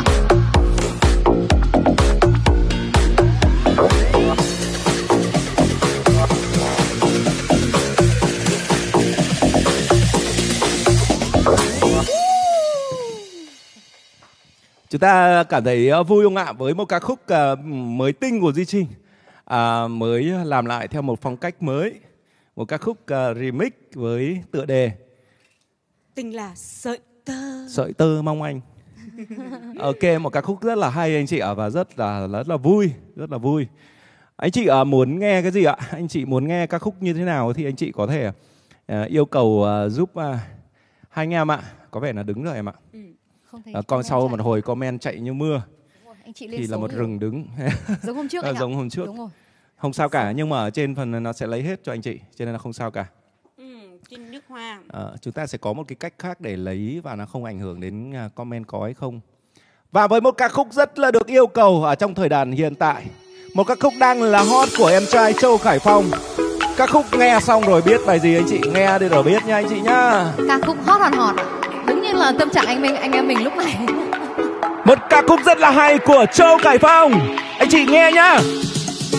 Chúng ta cảm thấy vui không ạ với một ca khúc mới tinh của Duy Trinh, à, mới làm lại theo một phong cách mới, một ca khúc remix với tựa đề Tình là sợi tơ, sợi tơ mong manh. Ok, một ca khúc rất là hay anh chị ạ, và rất là rất là vui, rất là vui. Anh chị uh, muốn nghe cái gì ạ? Anh chị muốn nghe ca khúc như thế nào thì anh chị có thể uh, yêu cầu uh, giúp uh, hai anh em ạ. Có vẻ là đứng rồi em ạ. Ừ, không thấy Uh, còn sau một hồi comment chạy như mưa anh chị lên thì là số một rồi. rừng đứng. Giống hôm trước anh ạ. Giống hôm trước. Đúng rồi. Không sao cả, nhưng mà ở trên phần nó sẽ lấy hết cho anh chị, cho nên là không sao cả. ừ, Trinh nước hoa. À, chúng ta sẽ có một cái cách khác để lấy và nó không ảnh hưởng đến comment có hay không. Và với một ca khúc rất là được yêu cầu ở trong thời đại hiện tại, một ca khúc đang là hot của em trai Châu Khải Phong. Ca khúc nghe xong rồi biết bài gì anh chị, nghe đi rồi biết nha anh chị nhá. Ca khúc hot hòn hòn ạ. Đúng như là tâm trạng anh mình anh em mình lúc này. Một ca khúc rất là hay của Châu Khải Phong, anh chị nghe nhá.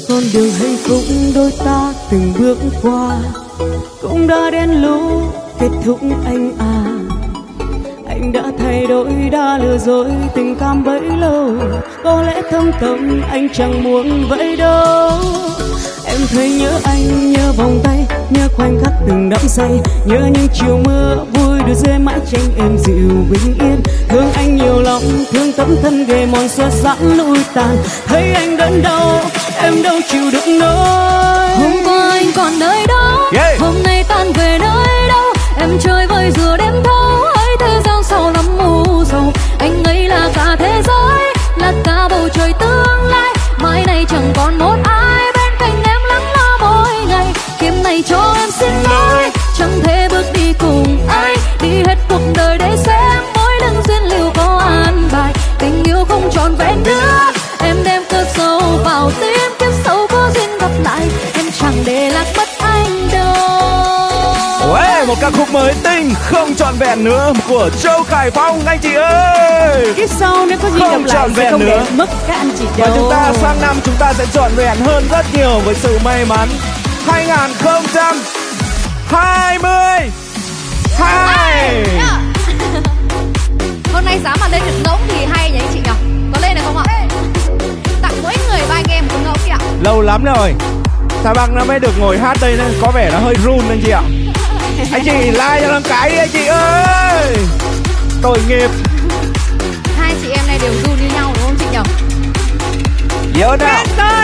con đường hạnh phúc đôi ta từng bước qua cũng đã đến lúc kết thúc anh à. Anh đã thay đổi, đã lừa dối tình cảm bấy lâu, có lẽ thâm tâm anh chẳng muốn vậy đâu. Em thấy nhớ anh, nhớ vòng tay, nhớ khoảnh khắc từng đắm say, nhớ những chiều mưa vui đùa rơi mãi tranh êm dịu bình yên. Thương anh nhiều lắm, thương tấm thân ghê mòn xóa sẵn lụi tàn. Thấy anh đớn đau, em đâu chịu được nỗi. Hôm qua anh còn nơi đó, yeah. Hôm nay tan về nơi đâu. Em chơi vơi giữa đêm thâu, ấy thế gian sau lắm mù sầu. Anh ấy là cả thế giới, là cả bầu trời tương lai. Mai này chẳng còn một ai bên cạnh em lắng lo mỗi ngày. Kiếp này cho em xin lỗi, chẳng thể bước đi cùng ai. Đi hết cuộc đời để xem mỗi lần duyên liều có an bài. Tình yêu không trọn vẹn nữa, em đem cơn sâu vào tim. Kiếp sau có duyên gặp lại, em chẳng để lạc mất anh đâu. Uê, một ca khúc mới Tình không trọn vẹn nữa của Châu Khải Phong anh chị ơi. Kiếp sau nếu có gì không gặp lại sẽ không để mất các anh chị đâu. Và chúng ta sang năm chúng ta sẽ trọn vẹn hơn rất nhiều với sự may mắn. Hai không hai hai. Hôm nay dám mà lên được ngỗng thì hay nhỉ anh chị nhỉ? Có lên được không ạ? Tặng mỗi người ba anh em một ngỗng kìa. Lâu lắm rồi Sa Băng nó mới được ngồi hát đây nên có vẻ nó hơi run anh chị ạ. Anh chị like cho nó cái đi anh chị ơi. Tội nghiệp. Hai chị em này đều run như nhau đúng không chị nhỉ? Nhớ nào.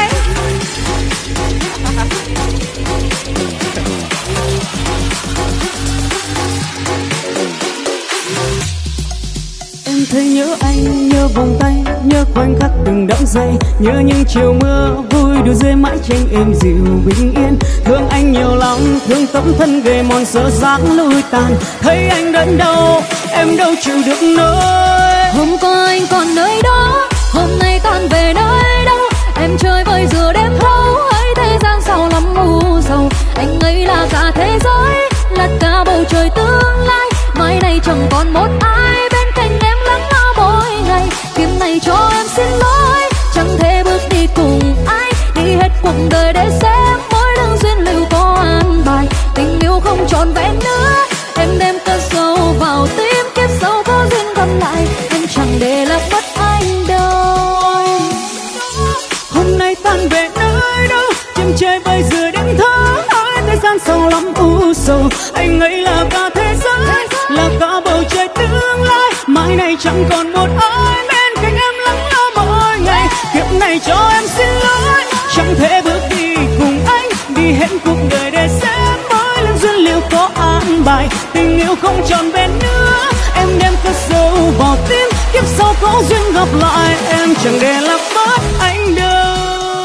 Em thấy nhớ anh, nhớ vòng tay, nhớ khoảnh khắc từng đắm say, nhớ những chiều mưa vui đùa rơi mãi tranh êm dịu bình yên. Thương anh nhiều lắm, thương tấm thân ghê mòn sơ xác lụi tàn. Thấy anh đớn đau, em đâu chịu được nỗi. Hôm qua anh còn nơi đó, hôm nay tan về nơi đâu. Em chơi vơi giữa đêm thâu, ấy thế gian sau lắm mù sầu. Anh ấy là cả thế giới, là cả bầu trời tương lai. Mai này chẳng còn một ai bên cạnh em lắng lo mỗi ngày. Kiếp này cho em xin lỗi, chẳng thể bước đi cùng ai. Đi hết cuộc đời để xem mỗi đường duyên lưu có an bài. Tình yêu không trọn vẹn nữa, em đem cơn sâu vào tim. Kiếp sau có duyên gặp lại, em chẳng để lạc mất anh đâu. Hôm nay tan về nơi đâu, chim chơi bay giữa đêm thơ. Nói thế gian sâu lắm u sầu, anh ấy là cả thế giới, là cả bầu trời tương lai. Mai này chẳng còn một ai bên cạnh em lắng lo mỗi ngày. Kiếp này cho em xin lỗi, chẳng thể bước đi cùng anh. Đi hết cuộc đời để xem mỗi lần duyên liều có an bài. Tình yêu không trọn vẹn nữa, em đem cơn sâu vào tim. Kiếp sau có duyên gặp lại, em chẳng để lạc mất anh đâu.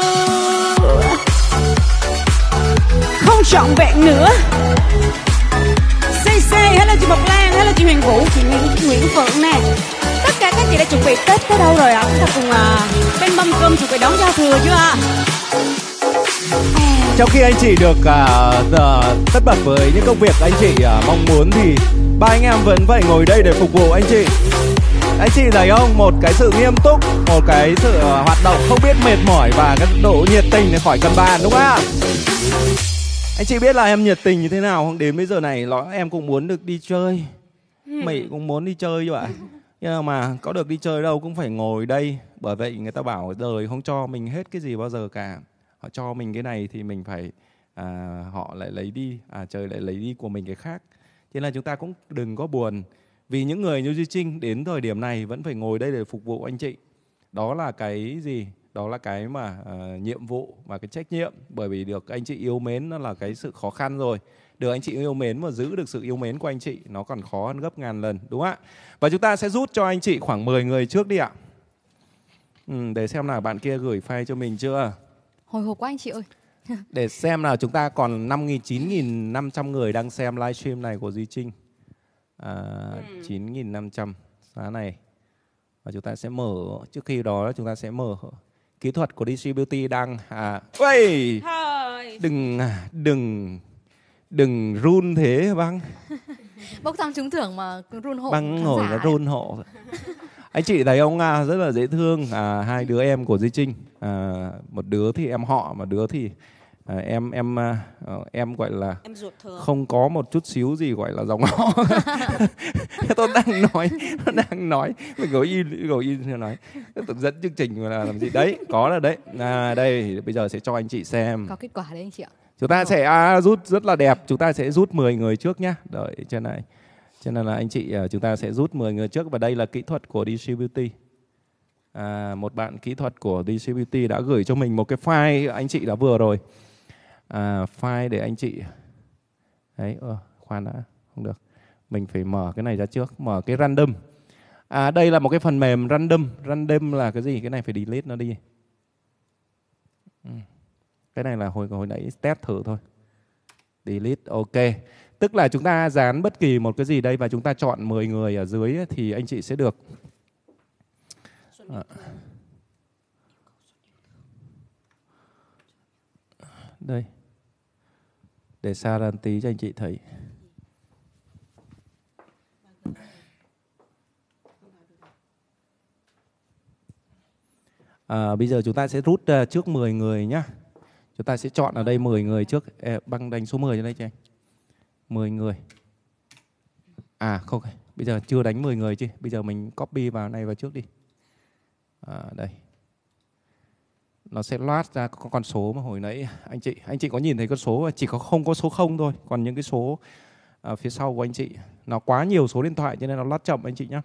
Không trọn vẹn nữa. Say say, hello chị Mộc Lan, hello chị Huyền Vũ, chị Nguyễn, Nguyễn Phượng nè. Tất cả các chị đã chuẩn bị Tết tới đâu rồi ạ? À? Chúng ta cùng à, bên mâm cơm chuẩn bị đón giao thừa chưa ạ? À? Trong khi anh chị được uh, uh, tất bật với những công việc anh chị uh, mong muốn thì ba anh em vẫn phải ngồi đây để phục vụ anh chị. Anh chị thấy không? Một cái sự nghiêm túc, một cái sự uh, hoạt động không biết mệt mỏi và cái độ nhiệt tình để khỏi cần bàn đúng không ạ? Anh chị biết là em nhiệt tình như thế nào không? Đến bây giờ này nó em cũng muốn được đi chơi. Mày cũng muốn đi chơi chứ ạ. Nhưng mà có được đi chơi đâu cũng phải ngồi đây. Bởi vậy người ta bảo đời không cho mình hết cái gì bao giờ cả. Họ cho mình cái này thì mình phải à, họ lại lấy đi, à trời lại lấy đi của mình cái khác. Thế là chúng ta cũng đừng có buồn. Vì những người như Duy Trinh đến thời điểm này vẫn phải ngồi đây để phục vụ anh chị. Đó là cái gì? Đó là cái mà uh, nhiệm vụ và cái trách nhiệm. Bởi vì được anh chị yêu mến nó là cái sự khó khăn rồi. Được anh chị yêu mến và giữ được sự yêu mến của anh chị nó còn khó hơn gấp ngàn lần, đúng không ạ? Và chúng ta sẽ rút cho anh chị khoảng mười người trước đi ạ. Ừ, để xem nào bạn kia gửi file cho mình chưa. Hồi hộp quá anh chị ơi. Để xem nào, chúng ta còn năm nghìn, chín nghìn năm trăm người đang xem livestream này của Duy Trinh. à, chín nghìn năm trăm giá này. Và chúng ta sẽ mở, trước khi đó chúng ta sẽ mở. Kỹ thuật của Distributy đang à, uầy, đừng đừng đừng run thế Băng. Bốc thăm trúng thưởng mà run hộ. Băng ngồi nó run hộ. Anh chị thấy ông à, rất là dễ thương. À, hai đứa em của Duy Trinh, à, một đứa thì em họ, một đứa thì à, em em à, em gọi là em ruột thừa. Không có một chút xíu gì gọi là dòng họ. Tôi đang nói, tôi đang nói, mình có in, có in nói, tôi dẫn chương trình là làm gì đấy, có là đấy. À, đây bây giờ sẽ cho anh chị xem. Có kết quả đấy anh chị ạ. Chúng ta sẽ à, rút rất là đẹp, chúng ta sẽ rút mười người trước nhá. Đợi trên này. Cho nên là anh chị chúng ta sẽ rút mười người trước và đây là kỹ thuật của đê xê Beauty. À, một bạn kỹ thuật của đê xê Beauty đã gửi cho mình một cái file anh chị đã vừa rồi. À, file để anh chị đấy, ờ, khoan đã, không được. Mình phải mở cái này ra trước, mở cái random. À, đây là một cái phần mềm random. Random là cái gì? Cái này phải delete nó đi. Ừ. Cái này là hồi hồi nãy test thử thôi. Delete, ok. Tức là chúng ta dán bất kỳ một cái gì đây và chúng ta chọn mười người ở dưới thì anh chị sẽ được. À. Đây. Để xa ra tí cho anh chị thấy. À, bây giờ chúng ta sẽ rút uh, trước mười người nhá. Chúng ta sẽ chọn ở đây mười người trước. Ê, băng đánh số mười cho đây cho anh. mười người. À không, bây giờ chưa đánh mười người chứ. Bây giờ mình copy vào này vào trước đi. À, đây. Nó sẽ loát ra có con số mà hồi nãy anh chị anh chị có nhìn thấy con số, chỉ có không có số không thôi, còn những cái số ở phía sau của anh chị nó quá nhiều số điện thoại cho nên nó loát chậm anh chị nhé.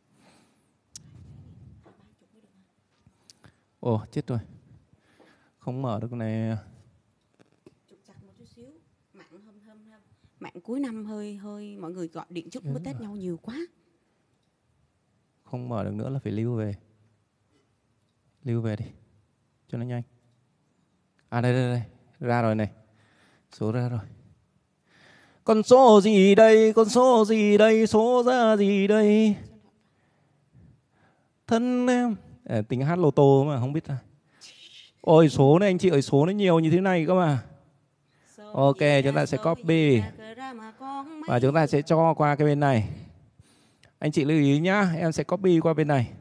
Ồ chết rồi, không mở được cái này. Mạng cuối năm hơi hơi mọi người gọi điện chúc bữa Tết nhau nhiều quá. Không mở được nữa là phải lưu về. Lưu về đi cho nó nhanh. À đây đây đây, ra rồi này. Số ra rồi. Con số gì đây, con số gì đây, số ra gì đây. Thân em à, tính hát lô tô mà không biết à. Ôi số này anh chị ơi, số nó nhiều như thế này cơ mà. Ok, chúng ta sẽ copy và chúng ta sẽ cho qua cái bên này. Anh chị lưu ý nhá, em sẽ copy qua bên này.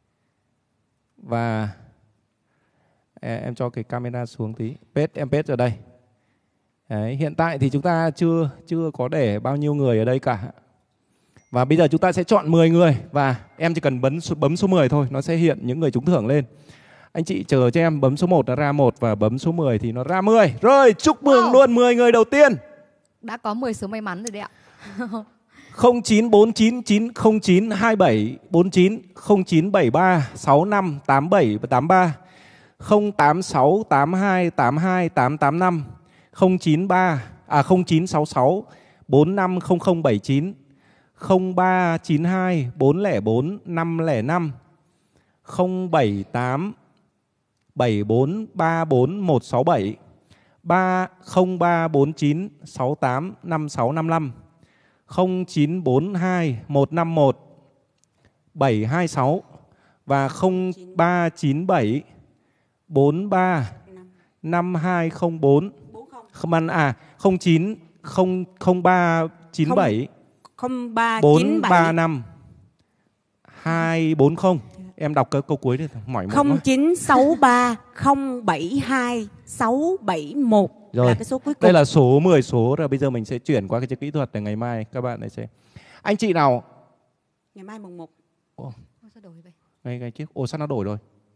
Và em cho cái camera xuống tí. Paste, em paste ở đây. Đấy, hiện tại thì chúng ta chưa chưa có để bao nhiêu người ở đây cả. Và bây giờ chúng ta sẽ chọn mười người và em chỉ cần bấm bấm số mười thôi, nó sẽ hiện những người trúng thưởng lên. Anh chị chờ cho em bấm số một nó ra một và bấm số mười thì nó ra mười. Rồi, chúc mừng wow. Luôn mười người đầu tiên. Đã có mười số may mắn rồi đấy ạ. không chín bốn chín chín không chín hai bảy bốn chín, không chín bảy ba sáu năm tám bảy tám ba, không tám sáu tám hai tám hai tám tám năm, không chín ba à không chín sáu sáu bốn năm không không bảy chín, không ba chín hai bốn không bốn năm không năm, không bảy tám bảy bốn ba bốn một sáu bảy, ba không ba bốn chín sáu tám năm sáu năm năm, không chín bốn hai một năm một bảy hai sáu và không ba chín bảy bốn ba năm hai không bốn. Không ăn à không chín không không ba chín bảy không ba bốn ba năm hai bốn không. Em đọc câu, câu cuối đi, mỏi mỏi. không chín sáu ba không bảy hai sáu bảy một rồi. Là cái số cuối cùng. Đây là số mười số rồi, bây giờ mình sẽ chuyển qua cái kỹ thuật để ngày mai các bạn này sẽ. Anh chị nào? Ngày mai mùng một. Ồ, sao đổi vậy? Ngày ngày trước. Ồ sao nó đổi rồi?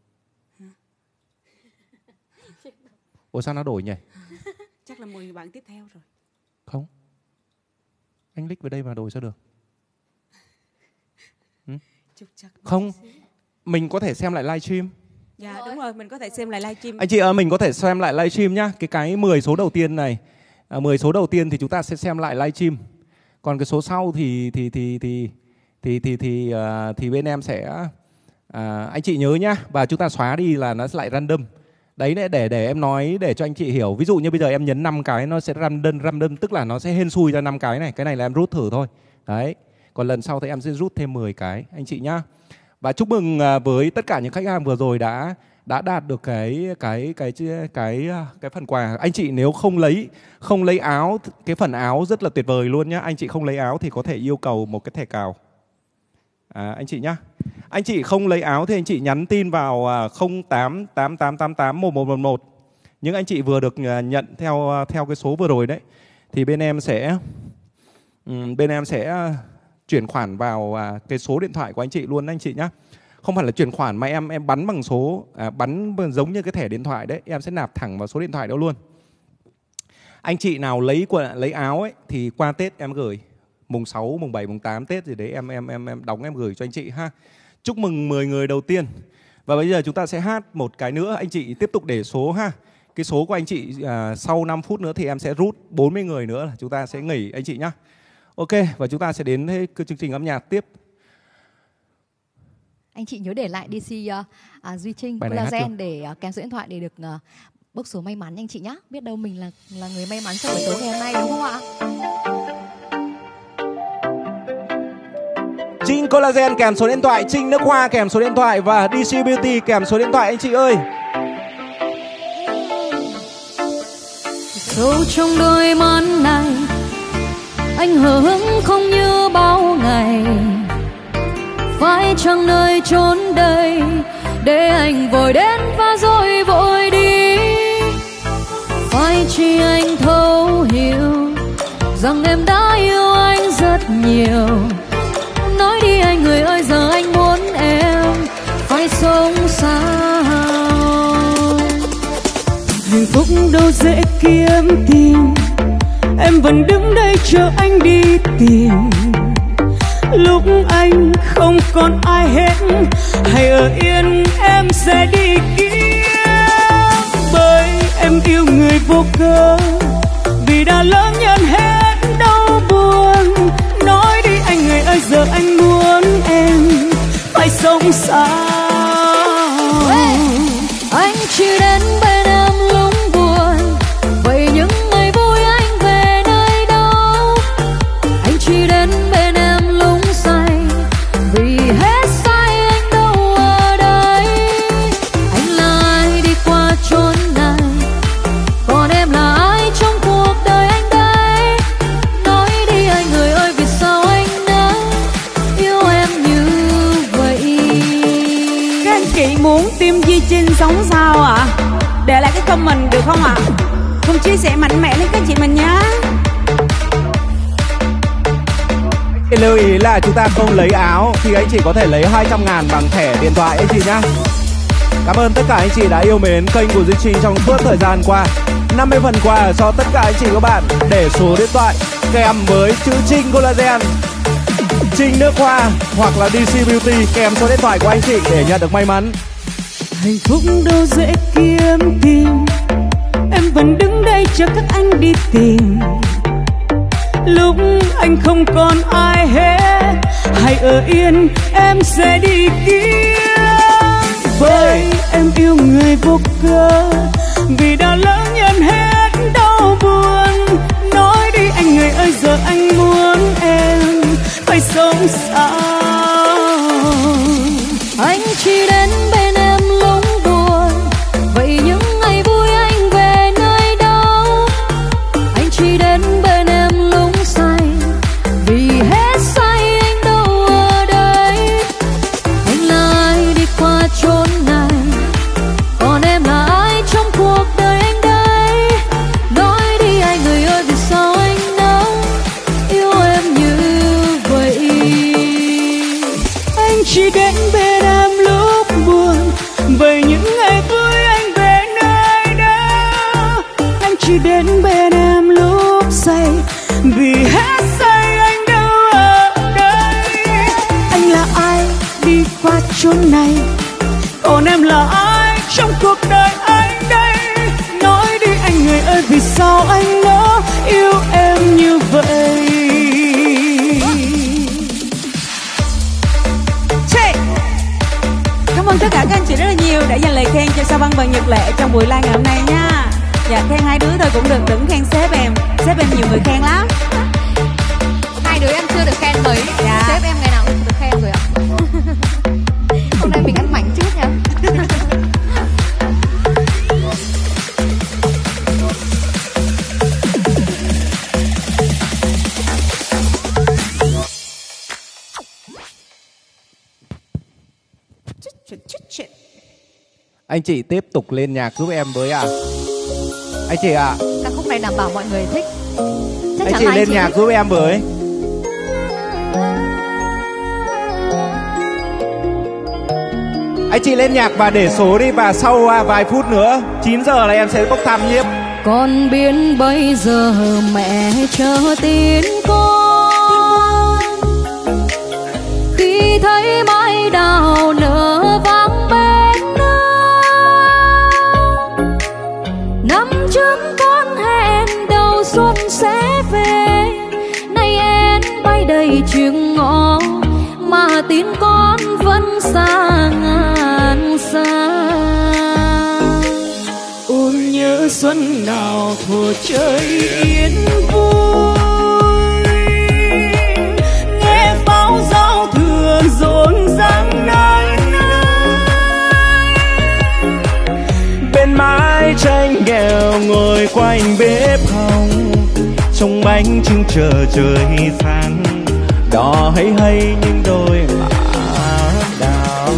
Ồ sao nó đổi nhỉ? Chắc là mười bạn tiếp theo rồi. Không. Anh click vào đây mà đổi sao được? Ừ? Không. Mình có thể xem lại livestream. Dạ đúng rồi, mình có thể xem lại livestream. Anh chị ơi, mình có thể xem lại livestream nhá. Cái cái mười số đầu tiên này, à, mười số đầu tiên thì chúng ta sẽ xem lại livestream. Còn cái số sau thì thì thì thì thì thì thì, uh, thì bên em sẽ uh, anh chị nhớ nhá, và chúng ta xóa đi là nó sẽ lại random. Đấy để để để em nói để cho anh chị hiểu. Ví dụ như bây giờ em nhấn năm cái nó sẽ random random, tức là nó sẽ hên xui ra năm cái này. Cái này là em rút thử thôi. Đấy. Còn lần sau thì em sẽ rút thêm mười cái anh chị nhá. Và chúc mừng với tất cả những khách hàng vừa rồi đã đã đạt được cái cái cái cái cái cái phần quà. Anh chị nếu không lấy không lấy áo, cái phần áo rất là tuyệt vời luôn nhá. Anh chị không lấy áo thì có thể yêu cầu một cái thẻ cào. à, anh chị nhá. Anh chị không lấy áo thì anh chị nhắn tin vào không tám tám tám tám tám một một một một. Những anh chị vừa được nhận theo theo cái số vừa rồi đấy, thì bên em sẽ bên em sẽ chuyển khoản vào cái số điện thoại của anh chị luôn anh chị nhá. Không phải là chuyển khoản mà em em bắn bằng số à, bắn giống như cái thẻ điện thoại đấy, em sẽ nạp thẳng vào số điện thoại đó luôn. Anh chị nào lấy quần, lấy áo ấy thì qua Tết em gửi, mùng sáu, mùng bảy, mùng tám Tết gì đấy em em em em đóng em gửi cho anh chị ha. Chúc mừng mười người đầu tiên. Và bây giờ chúng ta sẽ hát một cái nữa, anh chị tiếp tục để số ha. Cái số của anh chị à, sau năm phút nữa thì em sẽ rút bốn mươi người nữa là chúng ta sẽ nghỉ anh chị nhá. Ok, và chúng ta sẽ đến cái chương trình âm nhạc tiếp. Anh chị nhớ để lại đê xê uh, uh, Duy Trinh, Collagen để uh, kèm số điện thoại để được uh, bốc số may mắn anh chị nhé. Biết đâu mình là là người may mắn trong buổi tối ngày hôm nay đúng không ạ? Trinh Collagen kèm số điện thoại, Trinh Nước Hoa kèm số điện thoại và đê xê Beauty kèm số điện thoại anh chị ơi. Sâu trong đôi mắt này anh hờ hững không như bao ngày. Phải chăng nơi chốn đây để anh vội đến và rồi vội đi? Phải chi anh thấu hiểu rằng em đã yêu anh rất nhiều. Nói đi anh người ơi, giờ anh muốn em phải sống sao? Hạnh phúc đâu dễ kiếm tìm, em vẫn đứng đây chờ anh đi tìm. Lúc anh không còn ai hết, hãy ở yên em sẽ đi kiếm. Bởi em yêu người vô cớ, vì đã lỡ nhận hết đau buồn. Nói đi anh người ơi, giờ anh muốn em phải sống sao? Hey! Anh chỉ đến bên em lúc buồn, vậy những ngày vui anh về nơi đâu? Anh chỉ đến bên em lúc say, vì hết say anh đâu ở đây. Anh là ai đi qua chốn này, còn em là ai trong cuộc đời anh đây? Nói đi anh người ơi, vì sao anh đã yêu em như vậy? Các anh chị muốn team Duy Trinh sống sao ạ? À? Để lại cái comment được không ạ? À? Cùng chia sẻ mạnh mẽ lên các chị mình nhé. Lưu ý là chúng ta không lấy áo thì anh chị có thể lấy hai trăm ngàn bằng thẻ điện thoại anh chị nhá. Cảm ơn tất cả anh chị đã yêu mến kênh của Duy Trinh trong suốt thời gian qua. năm mươi phần quà cho tất cả anh chị các bạn, để số điện thoại kèm với chữ Trinh Collagen, Trinh Nước Hoa hoặc là đê xê Beauty kèm số điện thoại của anh chị để nhận được may mắn. Hạnh phúc đâu dễ kiếm tìm, em vẫn đứng đây chờ các anh đi tìm. Lúc anh không còn ai hết, hãy ở yên em sẽ đi kiếm. Bởi em yêu người vô cớ, vì đã lỡ nhận hết đau buồn. Nói đi anh người ơi, giờ anh muốn em phải sống sao? Anh chỉ đến bên em lúc buồn, vậy những ngày vui anh về nơi đâu? Anh chỉ đến bên em lúc say, vì hết say anh đâu ở đây. Anh là ai đi qua chốn này, còn em là ai trong cuộc đời anh đây? Nói đi anh người ơi, vì sao anh đã yêu em như vậy? Anh chỉ đến bên em lúc buồn, vậy những ngày vui anh về nơi đâu? Anh chỉ đến bên em lúc say, vì hết say anh đâu ở đây. Anh là ai đi qua chốn này, còn em là ai trong cuộc đời anh đây? Nói đi anh người ơi, vì sao anh đã yêu em như vậy? Cảm ơn tất cả các anh chị rất là nhiều đã dành lời khen cho Sao Băng và Nhật Lệ trong buổi live ngày hôm nay nha. Dạ, khen hai đứa thôi cũng được, đừng khen sếp em. Sếp em nhiều người khen lắm. Hai đứa em chưa được khen mấy. Dạ. Sếp em ngày nào cũng được khen rồi ạ. Hôm nay mình ăn mảnh trước nha. Anh chị tiếp tục lên nhạc giúp em với à. Anh chị ạ. À. Ca khúc này đảm bảo mọi người thích. Chắc anh chắn chị là lên anh chị nhạc thích. giúp em với. Anh chị lên nhạc và để số đi, và sau vài phút nữa chín giờ là em sẽ bốc thăm nhé. Con biết bây giờ mẹ chờ tin con, khi thấy mai đào nở vang bên năm trước con hẹn đầu xuân sẽ về, nay em bay đầy trường ngõ mà tin con vẫn xa ngàn xa. Ôi nhớ xuân nào thuở trời yên vui, nghe pháo giao thừa rộn ràng nơi bên mái tranh nghèo ngồi quanh bếp hồng, trông bánh trưng chờ trời sáng, đỏ hay hay những đôi má đào.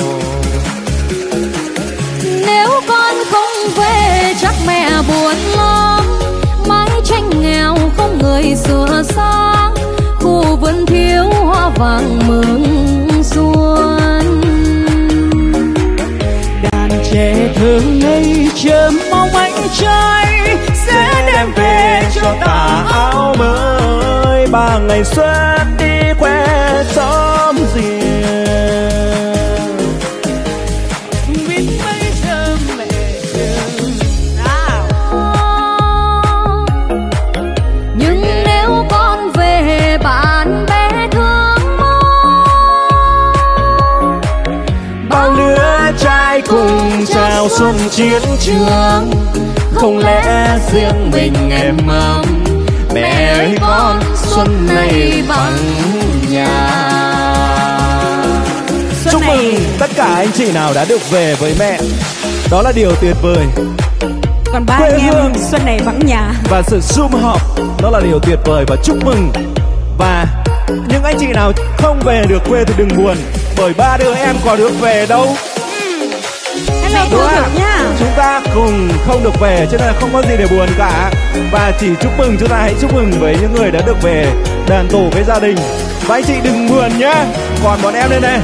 Nếu con không về chắc mẹ buồn lắm, mái tranh nghèo không người sửa sang, khu vườn thiếu hoa vàng mừng xuân. đàn trẻ thơ ngây chờ mong anh trai sẽ đem về cho ta áo mới, ba ngày xuân đi khoe xóm riêng. biết bây giờ mẹ chờ nào. Nhưng nếu con về bạn bè thương mong, bao lứa trai cùng chào xuân chiến trường, không lẽ riêng mình em ấm, mẹ ơi con xuân này vắng nhà. Chúc mừng tất cả anh chị nào đã được về với mẹ. Đó là điều tuyệt vời. Còn ba Quê anh em hương xuân này vắng nhà. và sự sum họp, đó là điều tuyệt vời và chúc mừng. Và những anh chị nào không về được quê thì đừng buồn, bởi ba đứa em có được về đâu. Hello Đúng Thư không? Thử nha. Chúng ta cùng không được về cho nên là không có gì để buồn cả. Và chỉ chúc mừng, chúng ta hãy chúc mừng với những người đã được về đoàn tụ với gia đình. Và anh chị đừng buồn nhá. Còn bọn em đây này.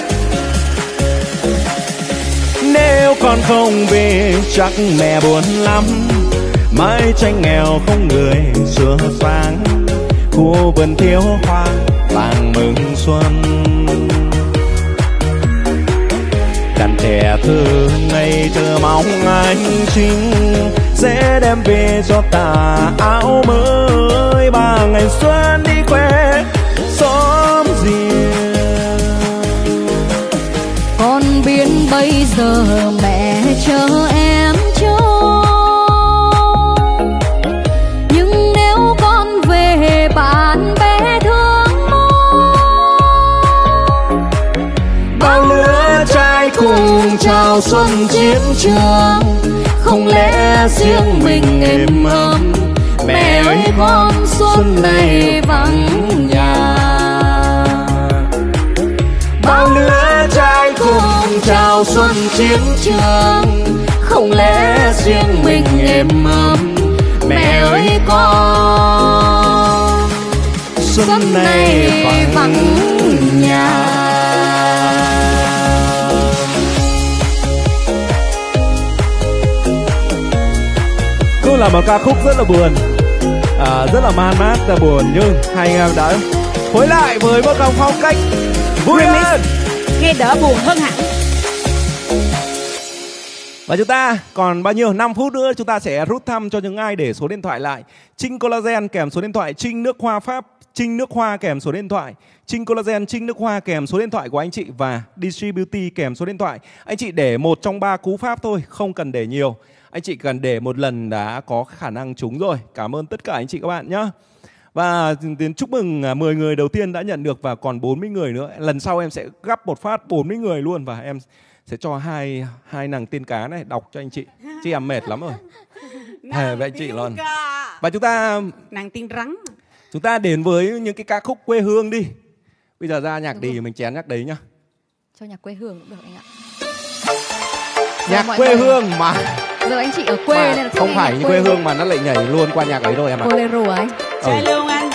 Nếu con không về chắc mẹ buồn lắm, mái tranh nghèo không người sửa sang, khu vườn thiếu hoa vàng mừng xuân. Đàn trẻ thơ ngây chờ mong anh chính sẽ đem về cho ta áo mới, ba ngày xuân đi khoe xóm riêng. con biết bây giờ mẹ chờ em trông, nhưng nếu con về bạn bè thương mong, Bao lứa trai cùng chào xuân chiến trường, không lẽ riêng mình êm ấm, mẹ ơi con xuân này vắng nhà. Bao lứa trai cùng chào xuân chiến trường, không lẽ riêng mình êm ấm, mẹ ơi con xuân này vắng nhà. Cũng là một ca khúc rất là buồn, à, rất là man mác và buồn, nhưng hai anh em đã phối lại với một dòng phong cách vui hơn, Nghe đỡ buồn hơn hẳn. và chúng ta còn bao nhiêu năm phút nữa chúng ta sẽ rút thăm cho những ai để số điện thoại lại. Trinh Collagen kèm số điện thoại, Trinh nước hoa Pháp, Trinh nước hoa kèm số điện thoại, Trinh Collagen, Trinh nước hoa kèm số điện thoại của anh chị, và Distributy kèm số điện thoại. Anh chị để một trong ba cú pháp thôi, không cần để nhiều. Anh chị cần để một lần đã có khả năng trúng rồi. Cảm ơn tất cả anh chị các bạn nhé. Và chúc mừng mười người đầu tiên đã nhận được, và còn bốn mươi người nữa. Lần sau em sẽ gắp một phát bốn mươi người luôn, và em sẽ cho hai hai nàng tiên cá này đọc cho anh chị. Chị em mệt lắm rồi. Thề với anh chị luôn. Và chúng ta Nàng tiên rắn. chúng ta đến với những cái ca khúc quê hương đi. Bây giờ ra nhạc đi mình chén nhạc đấy nhá. Cho nhạc quê hương cũng được anh ạ. Nhạc mọi quê người. hương mà. Giờ anh chị ở quê Mà nên là không phải như quê hương mà nó lại nhảy luôn qua nhạc ấy rồi em ạ. Bolero ấy. Chơi luôn anh.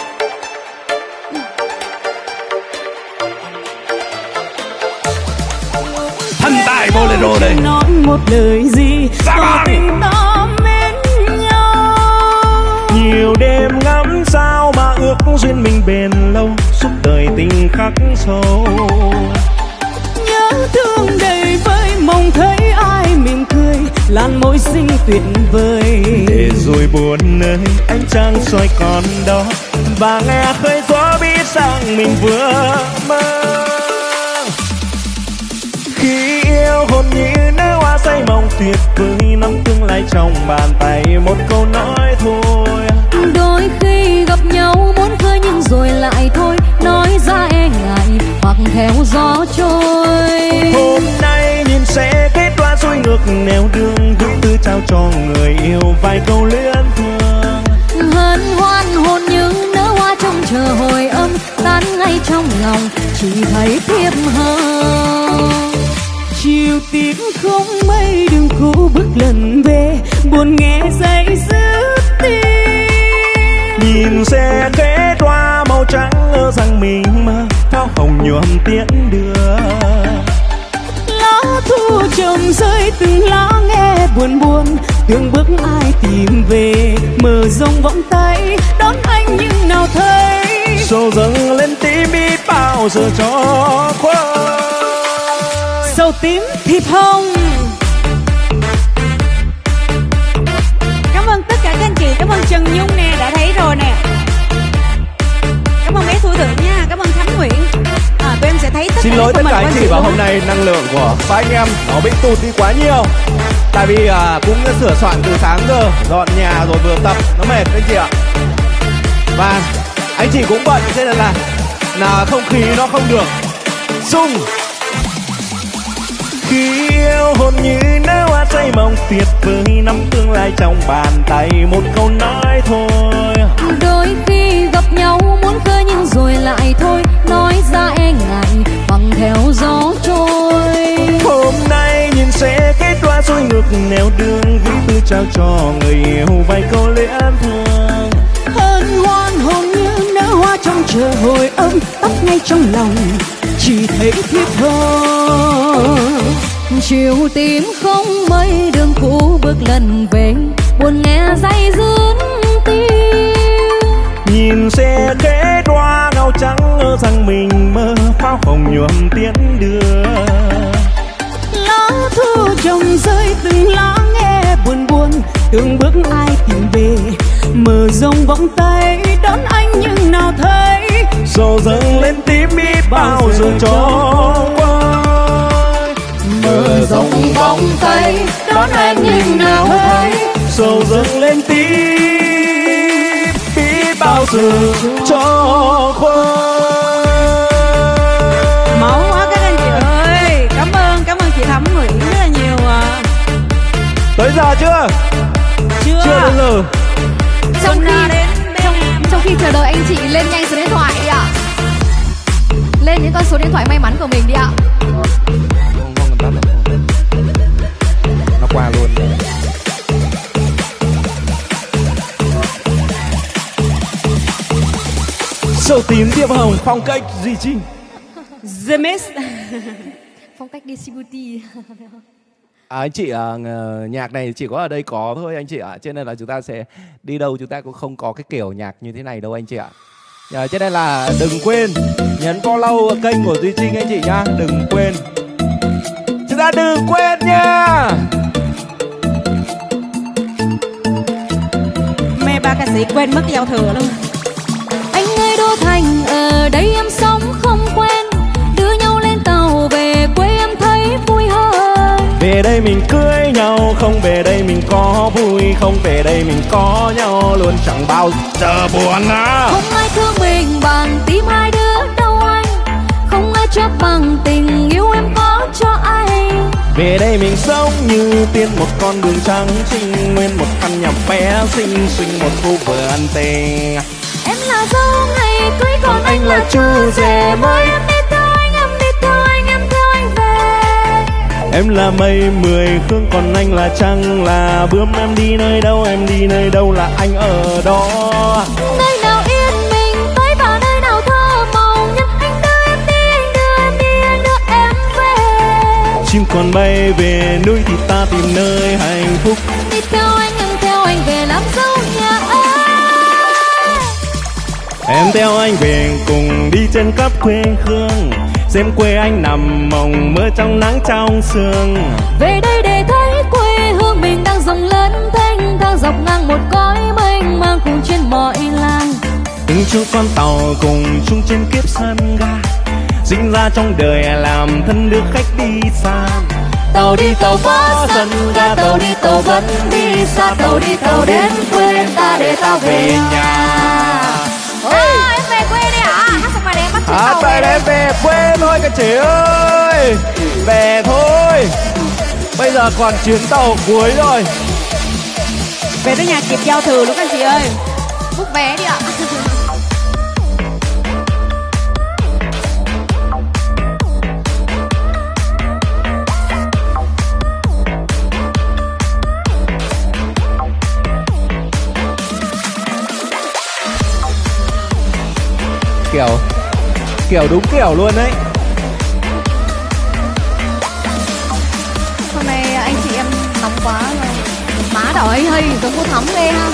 Thân tài Bolero đây. Nói một lời gì tỏ tình ta mến nhau. Nhiều đêm ngắm sao mà ước duyên mình bền lâu, suốt đời tình khắc sâu. Nhớ thương đầy vơi mong thấy ai mỉm cười, làn môi xinh tuyệt vời. Để rồi buồn nơi ánh trăng soi còn đó, và nghe khơi gió biết rằng mình vừa mơ. Khi yêu hồn như nở hoa say mong tuyệt vời, nắm tương lai trong bàn tay một câu nói thôi. Đôi khi gặp nhau muốn khơi nhưng rồi lại thôi, nói ra e ngại hoặc theo gió trôi. Hôm nay nhìn sẽ kết quả xuôi ngược nẻo đường, gửi thư trao cho người yêu vài câu luyến thương. Hân hoan hồn như nở hoa trông chờ hồi âm, tan ngay trong lòng chỉ thấy thiệp hồng. Chiều tím không mây đường cũ bước lần về, buồn nghe say dứt tim. Nhìn xe khẽ đoa màu trắng ở rằng mình mơ, pháo hồng nhuộm tiễn đưa. Lá thu trầm rơi từng lá nghe buồn buồn, từng bước ai tìm về, mở rộng vòng tay đón anh nhưng nào thấy. Sầu dâng lên tím biết bao giờ cho khuất. Sầu tím thiệp hồng. Cảm ơn tất cả các anh chị, cảm ơn Trần Nhung nè, đã thấy rồi nè. Cảm ơn bé Thu Thượng nha, cảm ơn Khánh Nguyễn. À, tụi em sẽ thấy tất Xin cả lỗi tất comment cả anh của chị, và luôn hôm á. nay năng lượng của ba anh em nó bị tụt đi quá nhiều. Tại vì à, cũng sửa soạn từ sáng giờ, dọn nhà rồi vừa tập, nó mệt anh chị ạ. Và anh chị cũng bận, cho nên là là không khí nó không được sung. Khi yêu hồn như nở hoa say mong tuyệt vời, nắm tương lai trong bàn tay một câu nói thôi. Đôi khi gặp nhau muốn khơi nhưng rồi lại thôi, nói ra e ngại bằng theo gió trôi. Hôm nay nhìn sẽ kết quả xuôi ngược nẻo đường, gửi thư trao cho người yêu vài câu luyến thương. Hân hoan hồn như nở hoa trong chờ hồi âm, tóc ngay trong lòng chỉ thấy thiệp hồng. Chiều tím không mây đường cũ bước lần về, buồn nghe day dứt tim. Nhìn xe khẽ đoa ngao trắng ở rằng mình mơ, pháo hồng nhuộm tiễn đưa. Lá thu trồng rơi từng lá nghe buồn buồn, từng bước ai tìm về, mở rộng vòng tay đón anh nhưng nào thấy. Sầu dâng lên tím biết bao giờ cho qua. Mở rộng vòng tay đón anh nhưng nào thấy. Sầu dâng lên tím biết bao giờ cho qua. Máu quá các anh chị ơi. Cảm ơn, cảm ơn chị Thẩm Nguyễn rất là nhiều à. Tới giờ chưa? Chưa. Chưa đến giờ. Trong khi Xuân đến trong, trong khi chờ đợi anh chị lên nhanh số điện thoại đi ạ. Lên những con số điện thoại may mắn của mình đi ạ. Không, không cần tắt đâu. Nó qua luôn. Sầu tím thiệp hồng phong cách Duy Trinh. The Miss. Phong cách Djibouti. À, anh chị à, nhạc này chỉ có ở đây có thôi anh chị ạ, à. Cho nên là chúng ta sẽ đi đâu chúng ta cũng không có cái kiểu nhạc như thế này đâu anh chị ạ. À, cho nên là đừng quên nhấn follow kênh của Duy Trinh anh chị nhá, đừng quên. Chúng ta đừng quên nha. Mê ba ca sĩ quên mất giao thừa luôn. Anh ơi Đô Thành, ở đây em sống không quen, đưa nhau lên tàu về quê em thấy vui hơn. Về đây mình cưới nhau, không về đây mình có vui, không về đây mình có nhau luôn chẳng bao giờ buồn à. Không ai thương mình bằng tim hai đứa đâu anh, không ai chấp bằng tình yêu em có cho anh. Về đây mình sống như tiên một con đường trắng trinh, nguyên một căn nhà bé xinh xinh một khu vườn tình. Em là dâu ngày cưới còn, còn anh là chú rể mới. Em đi theo anh, em đi theo anh, em theo anh về. Em là mây mười hương còn anh là trăng, là bướm em đi nơi đâu em đi nơi đâu là anh ở đó. Nơi nào yên bình tới và nơi nào thơ mộng nhất, anh đưa em đi, anh đưa em đi, anh đưa em về. Chim còn bay về núi thì ta tìm nơi hạnh phúc. Đi theo anh, em theo anh về làm dâu nhà ấy. Em theo anh về cùng đi trên khắp quê hương, xem quê anh nằm mộng mơ trong nắng trong sương. Về đây để thấy quê hương mình đang rộng lớn thanh thang dọc ngang một cõi mênh mang cùng trên mọi làng. Từng chú con tàu cùng chung trên kiếp sân ga, sinh ra trong đời làm thân đưa khách đi xa. Tàu đi tàu võ sân ga, tàu đi tàu vẫn đi xa, tàu đi tàu đến quê ta để ta về nhà. À, em về quê đi hả? Hát xong bài để em bắt Hát tàu bài em về quê thôi các chị ơi, về thôi. Bây giờ còn chuyến tàu cuối rồi. Về tới nhà kịp giao thừa luôn các anh chị ơi. Book vé đi ạ. Kiểu kiểu đúng kiểu luôn đấy. Hôm nay anh chị em nóng quá rồi. Má đỏ hay hay giống cô Thắm ghê ha.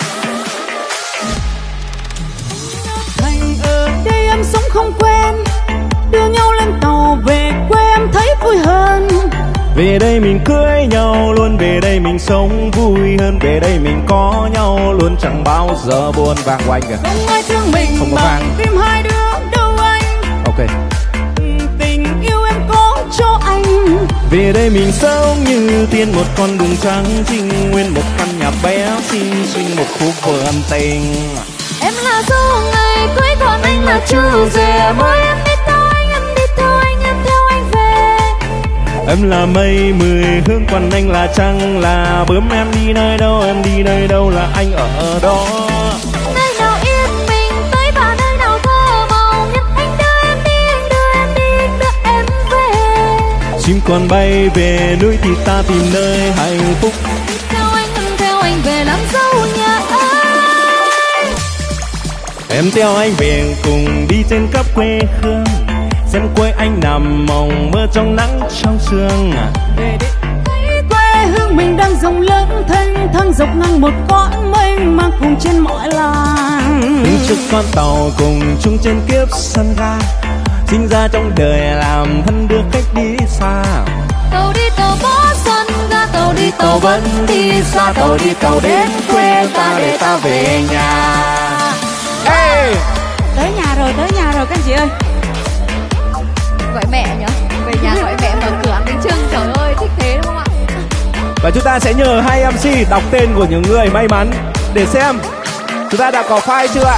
Thành ở đây em sống không quen, đưa nhau lên tàu về quê em thấy vui hơn. Về đây mình cưới nhau luôn, về đây mình sống vui hơn, về đây mình có nhau luôn chẳng bao giờ buồn. Vàng của anh kìa. Không ai thương mình Không có bằng vàng. tim hai đứa đâu anh. Ok. Tình yêu em có cho anh. Về đây mình sống như tiên, một con đường trắng trinh nguyên, một căn nhà bé xinh xinh, một khu vườn tình. Em là dâu ngày cưới còn anh là chú rể mới. Em đi theo anh, em đi theo anh, em theo anh về. Em là mây mười hương còn anh là trăng, là bướm em đi nơi đâu em đi nơi đâu là anh ở đó. Nơi nào yên bình tới và nơi nào thơ mộng nhất, anh đưa em đi, anh đưa em đi, anh đưa em về. Chim còn bay về núi thì ta tìm nơi hạnh phúc. Đi theo anh, em theo anh về làm dâu nhà ấy. Em theo anh về cùng đi trên khắp quê hương, xem quê anh nằm mộng mơ trong nắng trong sương. Về đi thấy quê hương mình đang rộng lớn thanh thang dọc ngang một cõi mênh mang cùng trên mọi làng. Từng chiếc con tàu cùng chung trên kiếp sân ga, sinh ra trong đời làm thân đưa khách đi xa. Tàu đi tàu võ sân ga, tàu đi tàu vẫn đi xa, tàu đi tàu đến quê ta để ta về nhà. Hey! Tới nhà rồi, tới nhà rồi các anh chị ơi. Gọi mẹ nhỉ? Về nhà gọi mẹ mở cửa ăn bánh chưng. Trời ơi thích thế đúng không ạ? Và chúng ta sẽ nhờ hai em xê đọc tên của những người may mắn để xem chúng ta đã có file chưa ạ?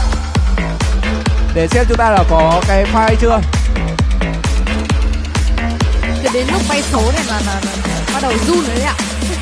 Để xem chúng ta đã có cái file chưa? Cứ đến lúc vay số này là, là, là bắt đầu run rồi đấy ạ.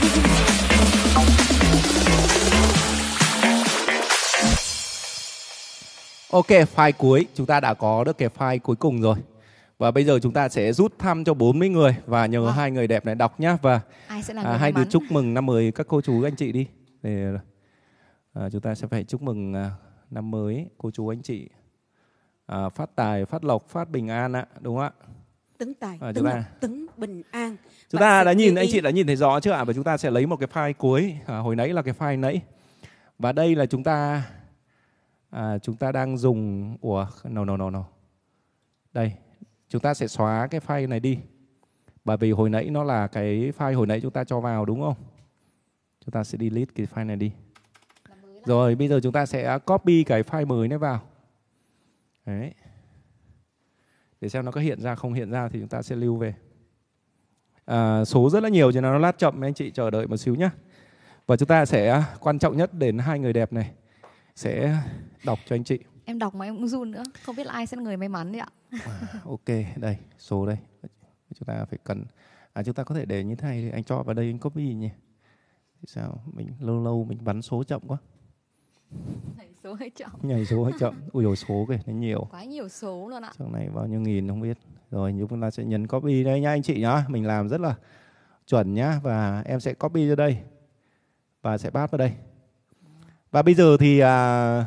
Ok, file cuối. Chúng ta đã có được cái file cuối cùng rồi. Và bây giờ chúng ta sẽ rút thăm cho bốn mươi người và nhờ à. hai người đẹp này đọc nhá. Và ai sẽ là người à, hai đứa mắn? chúc mừng năm mới các cô chú anh chị đi. Để à, chúng ta sẽ phải chúc mừng à, năm mới cô chú anh chị à, phát tài, phát lộc, phát bình an ạ, đúng không ạ? Tấn tài, À, tấn chúng ta- lộc, tấn bình an. Chúng Bạn ta sẽ đã nhìn, lưu anh ý. chị đã nhìn thấy rõ chưa ạ? Và chúng ta sẽ lấy một cái file cuối. À, hồi nãy là cái file nãy. Và đây là chúng ta à, chúng ta đang dùng. Ủa, no no no no. Đây, chúng ta sẽ xóa cái file này đi. Bởi vì hồi nãy nó là cái file hồi nãy chúng ta cho vào đúng không? Chúng ta sẽ delete cái file này đi. Rồi bây giờ chúng ta sẽ copy cái file mới này vào. Đấy. Để xem nó có hiện ra không hiện ra thì chúng ta sẽ lưu về. À, số rất là nhiều cho nên nó lát chậm, anh chị chờ đợi một xíu nhé. Và chúng ta sẽ quan trọng nhất đến hai người đẹp này sẽ đọc cho anh chị. Em đọc mà em cũng run nữa. Không biết là ai sẽ là người may mắn đấy ạ. À, ok, đây, số đây. Chúng ta phải cần à, chúng ta có thể để như thế này thì anh cho vào đây anh copy nhỉ. Thì sao mình lâu lâu mình bắn số chậm quá. Nhảy số hơi chậm. Nhảy số hơi chậm. Ui dồi số kìa, nó nhiều. Quá nhiều số luôn ạ. Trong này bao nhiêu nghìn không biết. Rồi chúng ta sẽ nhấn copy đây nhá anh chị nhá. Mình làm rất là chuẩn nhá. Và em sẽ copy ra đây và sẽ paste vào đây. Và bây giờ thì à,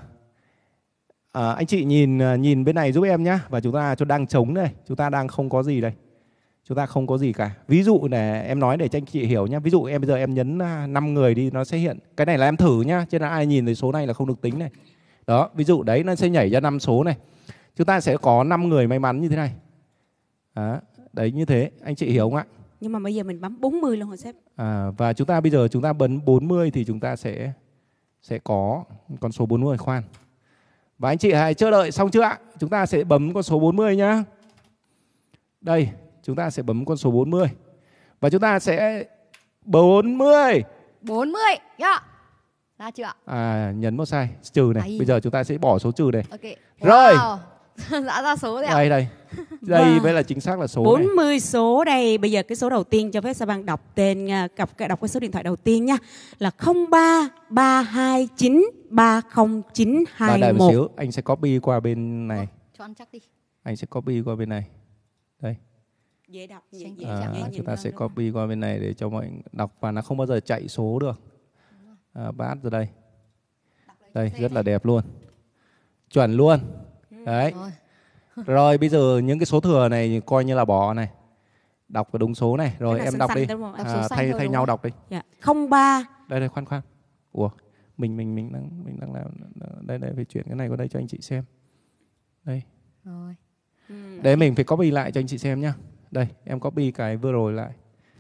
à, anh chị nhìn nhìn bên này giúp em nhá. Và chúng ta cho đang trống đây, chúng ta đang không có gì đây, chúng ta không có gì cả. Ví dụ để em nói để cho anh chị hiểu nhá. Ví dụ em bây giờ em nhấn năm người đi, nó sẽ hiện. Cái này là em thử nhá, chứ là ai nhìn thấy số này là không được tính này. Đó, ví dụ đấy nó sẽ nhảy ra năm số này. Chúng ta sẽ có năm người may mắn như thế này. Đó, đấy như thế, anh chị hiểu không ạ? Nhưng mà bây giờ mình bấm bốn mươi luôn hả sếp? À, và chúng ta bây giờ chúng ta bấm bốn mươi thì chúng ta sẽ sẽ có con số bốn mươi, khoan. Và anh chị hãy chờ đợi xong chưa ạ? Chúng ta sẽ bấm con số bốn mươi nhá. Đây, chúng ta sẽ bấm con số bốn mươi. Và chúng ta sẽ bốn mươi. bốn mươi, yeah. Ra chưa ạ? À, nhấn một sai, trừ này. Đấy. Bây giờ chúng ta sẽ bỏ số trừ này. Ok. Rồi. Wow. Đã ra số rồi ạ. Đây đây. Đây mới là chính xác là số bốn này. bốn mươi số đây. Bây giờ cái số đầu tiên cho phép Sa Bang đọc tên, đọc, đọc cái số điện thoại đầu tiên nha. Là không ba ba hai chín ba không chín hai Đợi một một. xíu, anh sẽ copy qua bên này. Cho ăn chắc đi. Anh sẽ copy qua bên này. Đây. Dễ đọc, dễ, dễ, À, dễ chúng ta nhìn sẽ hơn, copy qua bên này để cho mọi người đọc và nó không bao giờ chạy số được. À, paste ra đây. Đây, rất là đẹp luôn. Chuẩn luôn. Đấy. Rồi. Rồi bây giờ những cái số thừa này coi như là bỏ này. Đọc vào đúng số này. Rồi Cái nào em xanh đọc xanh đi. đúng không? Đọc số À, xanh thay thôi thay đúng nhau không? đọc đi. Dạ. không ba. Đây đây khoan khoan. Ủa, mình mình mình đang mình đang làm đây đây phải chuyển cái này qua đây cho anh chị xem. Đây. Rồi. Đấy mình phải copy lại cho anh chị xem nhá. Đây, em copy cái vừa rồi lại.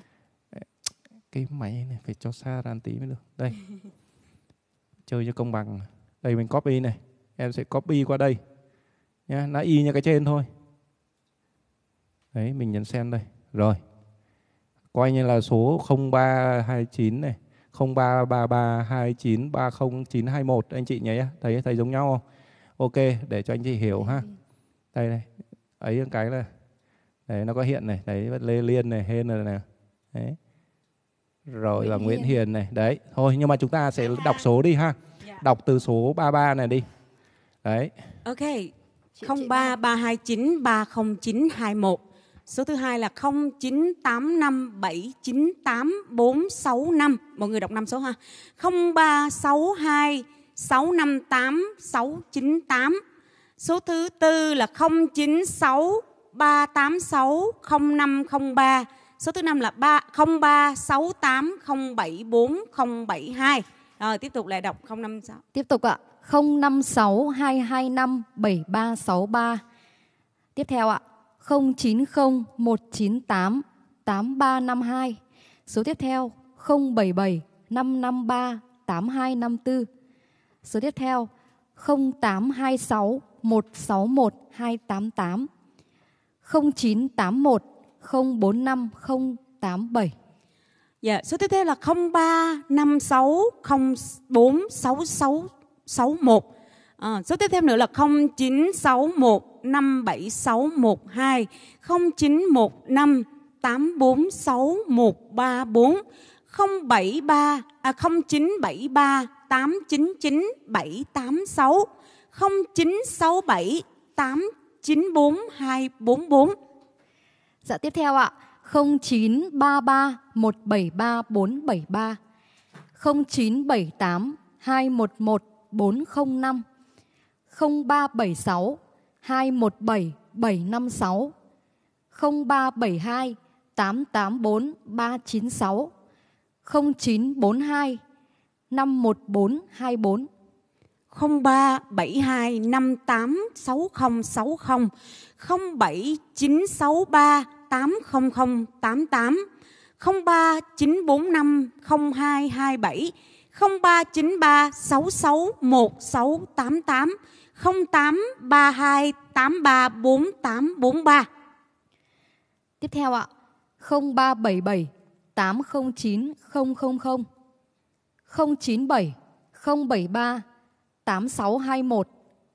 Cái máy này phải cho xa ra tí mới được. Đây. Chơi cho công bằng. Đây mình copy này. Em sẽ copy qua đây. Nhá, nó y như cái trên thôi. Đấy, mình nhấn xem đây. Rồi. Coi như là số không ba hai chín này, không ba ba ba hai chín ba không chín hai một anh chị nhé. Thấy thấy giống nhau không? Ok, để cho anh chị hiểu ha. Đây này. Ấy cái là đấy nó có hiện này, đấy Lê Liên này, Hên này nè. Đấy. Rồi là Nguyễn Hiền này, đấy. Thôi nhưng mà chúng ta sẽ đọc số đi ha. Đọc từ số ba mươi ba này đi. Đấy. Ok. không ba ba hai chín ba không chín hai một. Số thứ hai là không chín tám năm bảy chín tám bốn sáu năm. Mọi người đọc năm số ha. không ba sáu hai sáu năm tám sáu chín tám. Số thứ tư là không chín sáu ba tám sáu không năm không ba. Số thứ năm là không ba sáu tám không bảy bốn không bảy hai. Rồi tiếp tục lại đọc không năm sáu. Tiếp tục ạ. không năm sáu hai hai năm bảy ba sáu ba. Tiếp theo ạ. không chín không một chín tám tám ba năm hai. Số tiếp theo không bảy bảy năm năm ba tám hai năm tư. Số tiếp theo không tám hai sáu một sáu một hai tám tám. không chín tám một không bốn năm không tám bảy. Dạ, số tiếp theo là không ba năm sáu không bốn sáu sáu sáu một. À, số tiếp theo nữa là không chín sáu một năm bảy sáu một hai, không chín một năm tám bốn sáu một ba bốn, không bảy ba à không chín bảy ba tám chín chín bảy tám sáu, không chín sáu bảy tám chín bốn hai bốn bốn. Dạ tiếp theo ạ. không chín ba ba một bảy ba bốn bảy ba, không chín bảy tám hai một một bốn không năm, không ba bảy sáu hai một bảy bảy năm sáu, không ba bảy hai tám tám bốn ba chín sáu, không chín bốn hai năm một bốn hai bốn, không ba bảy hai năm tám sáu không sáu không, không bảy chín sáu ba tám không không tám tám, không ba chín bốn năm không hai hai bảy, không ba chín ba sáu sáu một sáu tám tám, không tám ba hai tám ba bốn tám bốn ba. Tiếp theo ạ. không ba bảy bảy tám không chín không không không, không chín bảy không bảy ba tám sáu hai một,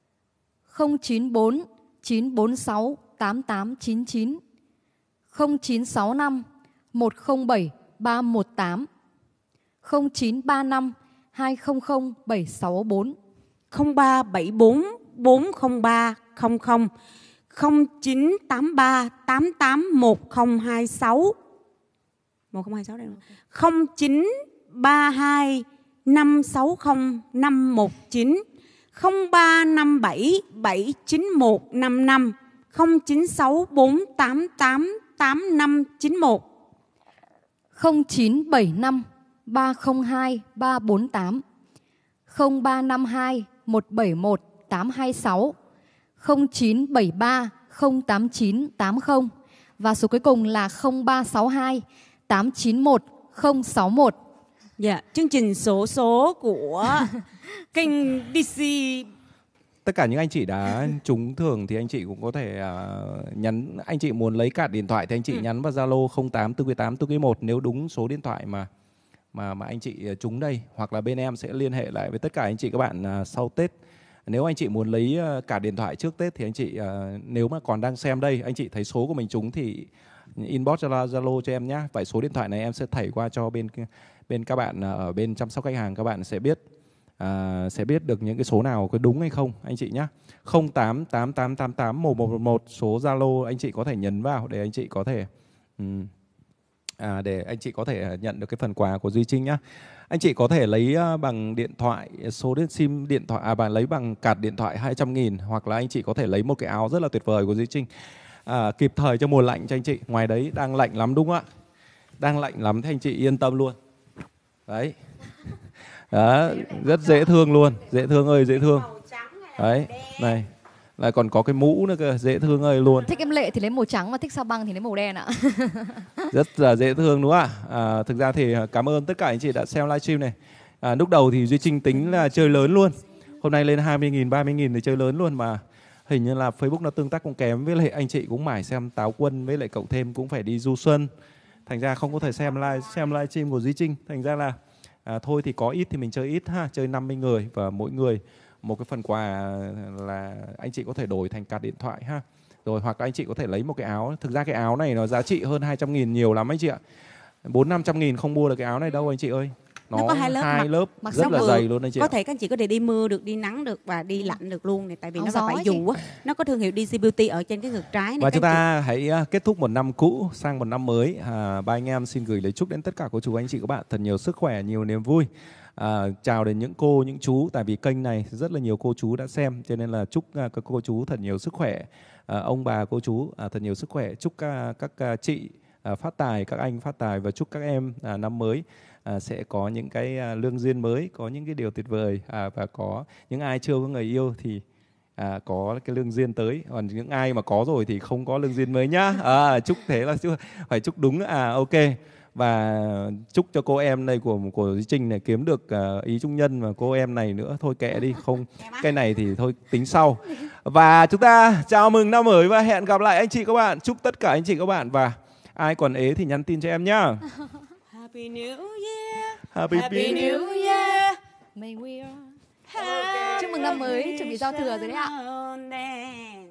không chín bốn chín bốn sáu tám tám chín chín, không chín sáu năm một không bảy ba một tám, không chín ba năm hai không không bảy sáu bốn, không ba bảy bốn bốn không ba không không, không chín tám ba tám tám một không hai sáu. một không hai sáu đây đúng không? không chín ba hai năm sáu không năm một chín, không ba năm bảy bảy chín một năm năm, không chín sáu bốn tám tám tám năm chín một. không chín bảy năm ba không hai ba bốn tám, không ba năm hai một bảy một tám hai sáu, không chín bảy ba không tám chín tám không và số cuối cùng là không ba sáu hai tám chín một không sáu một. Dạ, chương trình số số của kênh đê xê. Tất cả những anh chị đã trúng thưởng thì anh chị cũng có thể uh, nhắn, anh chị muốn lấy card điện thoại thì anh chị ừ. nhắn vào Zalo không tám bốn tám bốn một nếu đúng số điện thoại mà mà mà anh chị trúng đây, hoặc là bên em sẽ liên hệ lại với tất cả anh chị các bạn uh, sau Tết. Nếu anh chị muốn lấy uh, cả điện thoại trước Tết thì anh chị uh, nếu mà còn đang xem đây, anh chị thấy số của mình trúng thì inbox cho Zalo cho em nhé. Vậy số điện thoại này em sẽ thảy qua cho bên bên các bạn ở bên chăm sóc khách hàng, các bạn sẽ biết à, sẽ biết được những cái số nào có đúng hay không anh chị nhé. không tám tám tám tám tám một một một số Zalo anh chị có thể nhấn vào để anh chị có thể um, à, để anh chị có thể nhận được cái phần quà của Duy Trinh nhé. Anh chị có thể lấy bằng điện thoại, số điện sim điện thoại, à bạn lấy bằng card điện thoại hai trăm nghìn, hoặc là anh chị có thể lấy một cái áo rất là tuyệt vời của Duy Trinh. À, kịp thời cho mùa lạnh cho anh chị. Ngoài đấy đang lạnh lắm đúng không ạ? Đang lạnh lắm thì anh chị yên tâm luôn. Đấy. Đó, rất dễ thương luôn. Dễ thương ơi dễ thương. Đấy, này. Lại còn có cái mũ nữa cơ, dễ thương ơi luôn. Thích em Lệ thì lấy màu trắng và thích Sao Băng thì lấy màu đen ạ. Rất là dễ thương đúng không ạ? À, thực ra thì cảm ơn tất cả anh chị đã xem livestream này. À, lúc đầu thì Duy Trinh tính là chơi lớn luôn. Hôm nay lên hai mươi nghìn, ba mươi nghìn thì chơi lớn luôn mà. Hình như là Facebook nó tương tác cũng kém, với lại anh chị cũng mải xem Táo Quân, với lại cộng thêm cũng phải đi du xuân, thành ra không có thể xem live xem livestream của Duy Trinh. Thành ra là à, thôi thì có ít thì mình chơi ít ha, chơi năm mươi người và mỗi người một cái phần quà là anh chị có thể đổi thành card điện thoại ha, rồi hoặc là anh chị có thể lấy một cái áo. Thực ra cái áo này nó giá trị hơn hai trăm nghìn nhiều lắm anh chị ạ, bốn năm trăm nghìn không mua được cái áo này đâu anh chị ơi. Nó, nó có hai lớp, hai mặc, lớp mặc rất là vừa. dày luôn anh chị có ạ. thể các anh chị có thể đi mưa được, đi nắng được và đi lạnh được luôn này, tại vì Áo nó là gió vải chị. dù á, nó có thương hiệu đê xê Beauty ở trên cái ngực trái này. Và chúng ta hãy kết thúc một năm cũ sang một năm mới. À, ba anh em xin gửi lời chúc đến tất cả cô chú anh chị các bạn thật nhiều sức khỏe, nhiều niềm vui. À, chào đến những cô, những chú, tại vì kênh này rất là nhiều cô chú đã xem, cho nên là chúc các cô chú thật nhiều sức khỏe. À, ông bà cô chú à, thật nhiều sức khỏe. Chúc các, các chị à, phát tài, các anh phát tài, và chúc các em à, năm mới À, sẽ có những cái à, lương duyên mới, có những cái điều tuyệt vời, à, và có những ai chưa có người yêu thì à, có cái lương duyên tới, còn những ai mà có rồi thì không có lương duyên mới nhá. À, chúc thế là chúc, phải chúc đúng. À ok, và chúc cho cô em đây của của Duy Trinh này kiếm được uh, ý trung nhân, và cô em này nữa thôi kệ đi, không cái này thì thôi tính sau. Và chúng ta chào mừng năm mới và hẹn gặp lại anh chị các bạn. Chúc tất cả anh chị các bạn, và ai còn ế thì nhắn tin cho em nhá. Happy New Year. Happy, Happy New Year. May we are. Chúc mừng năm mới, chuẩn bị giao thừa rồi đấy ạ.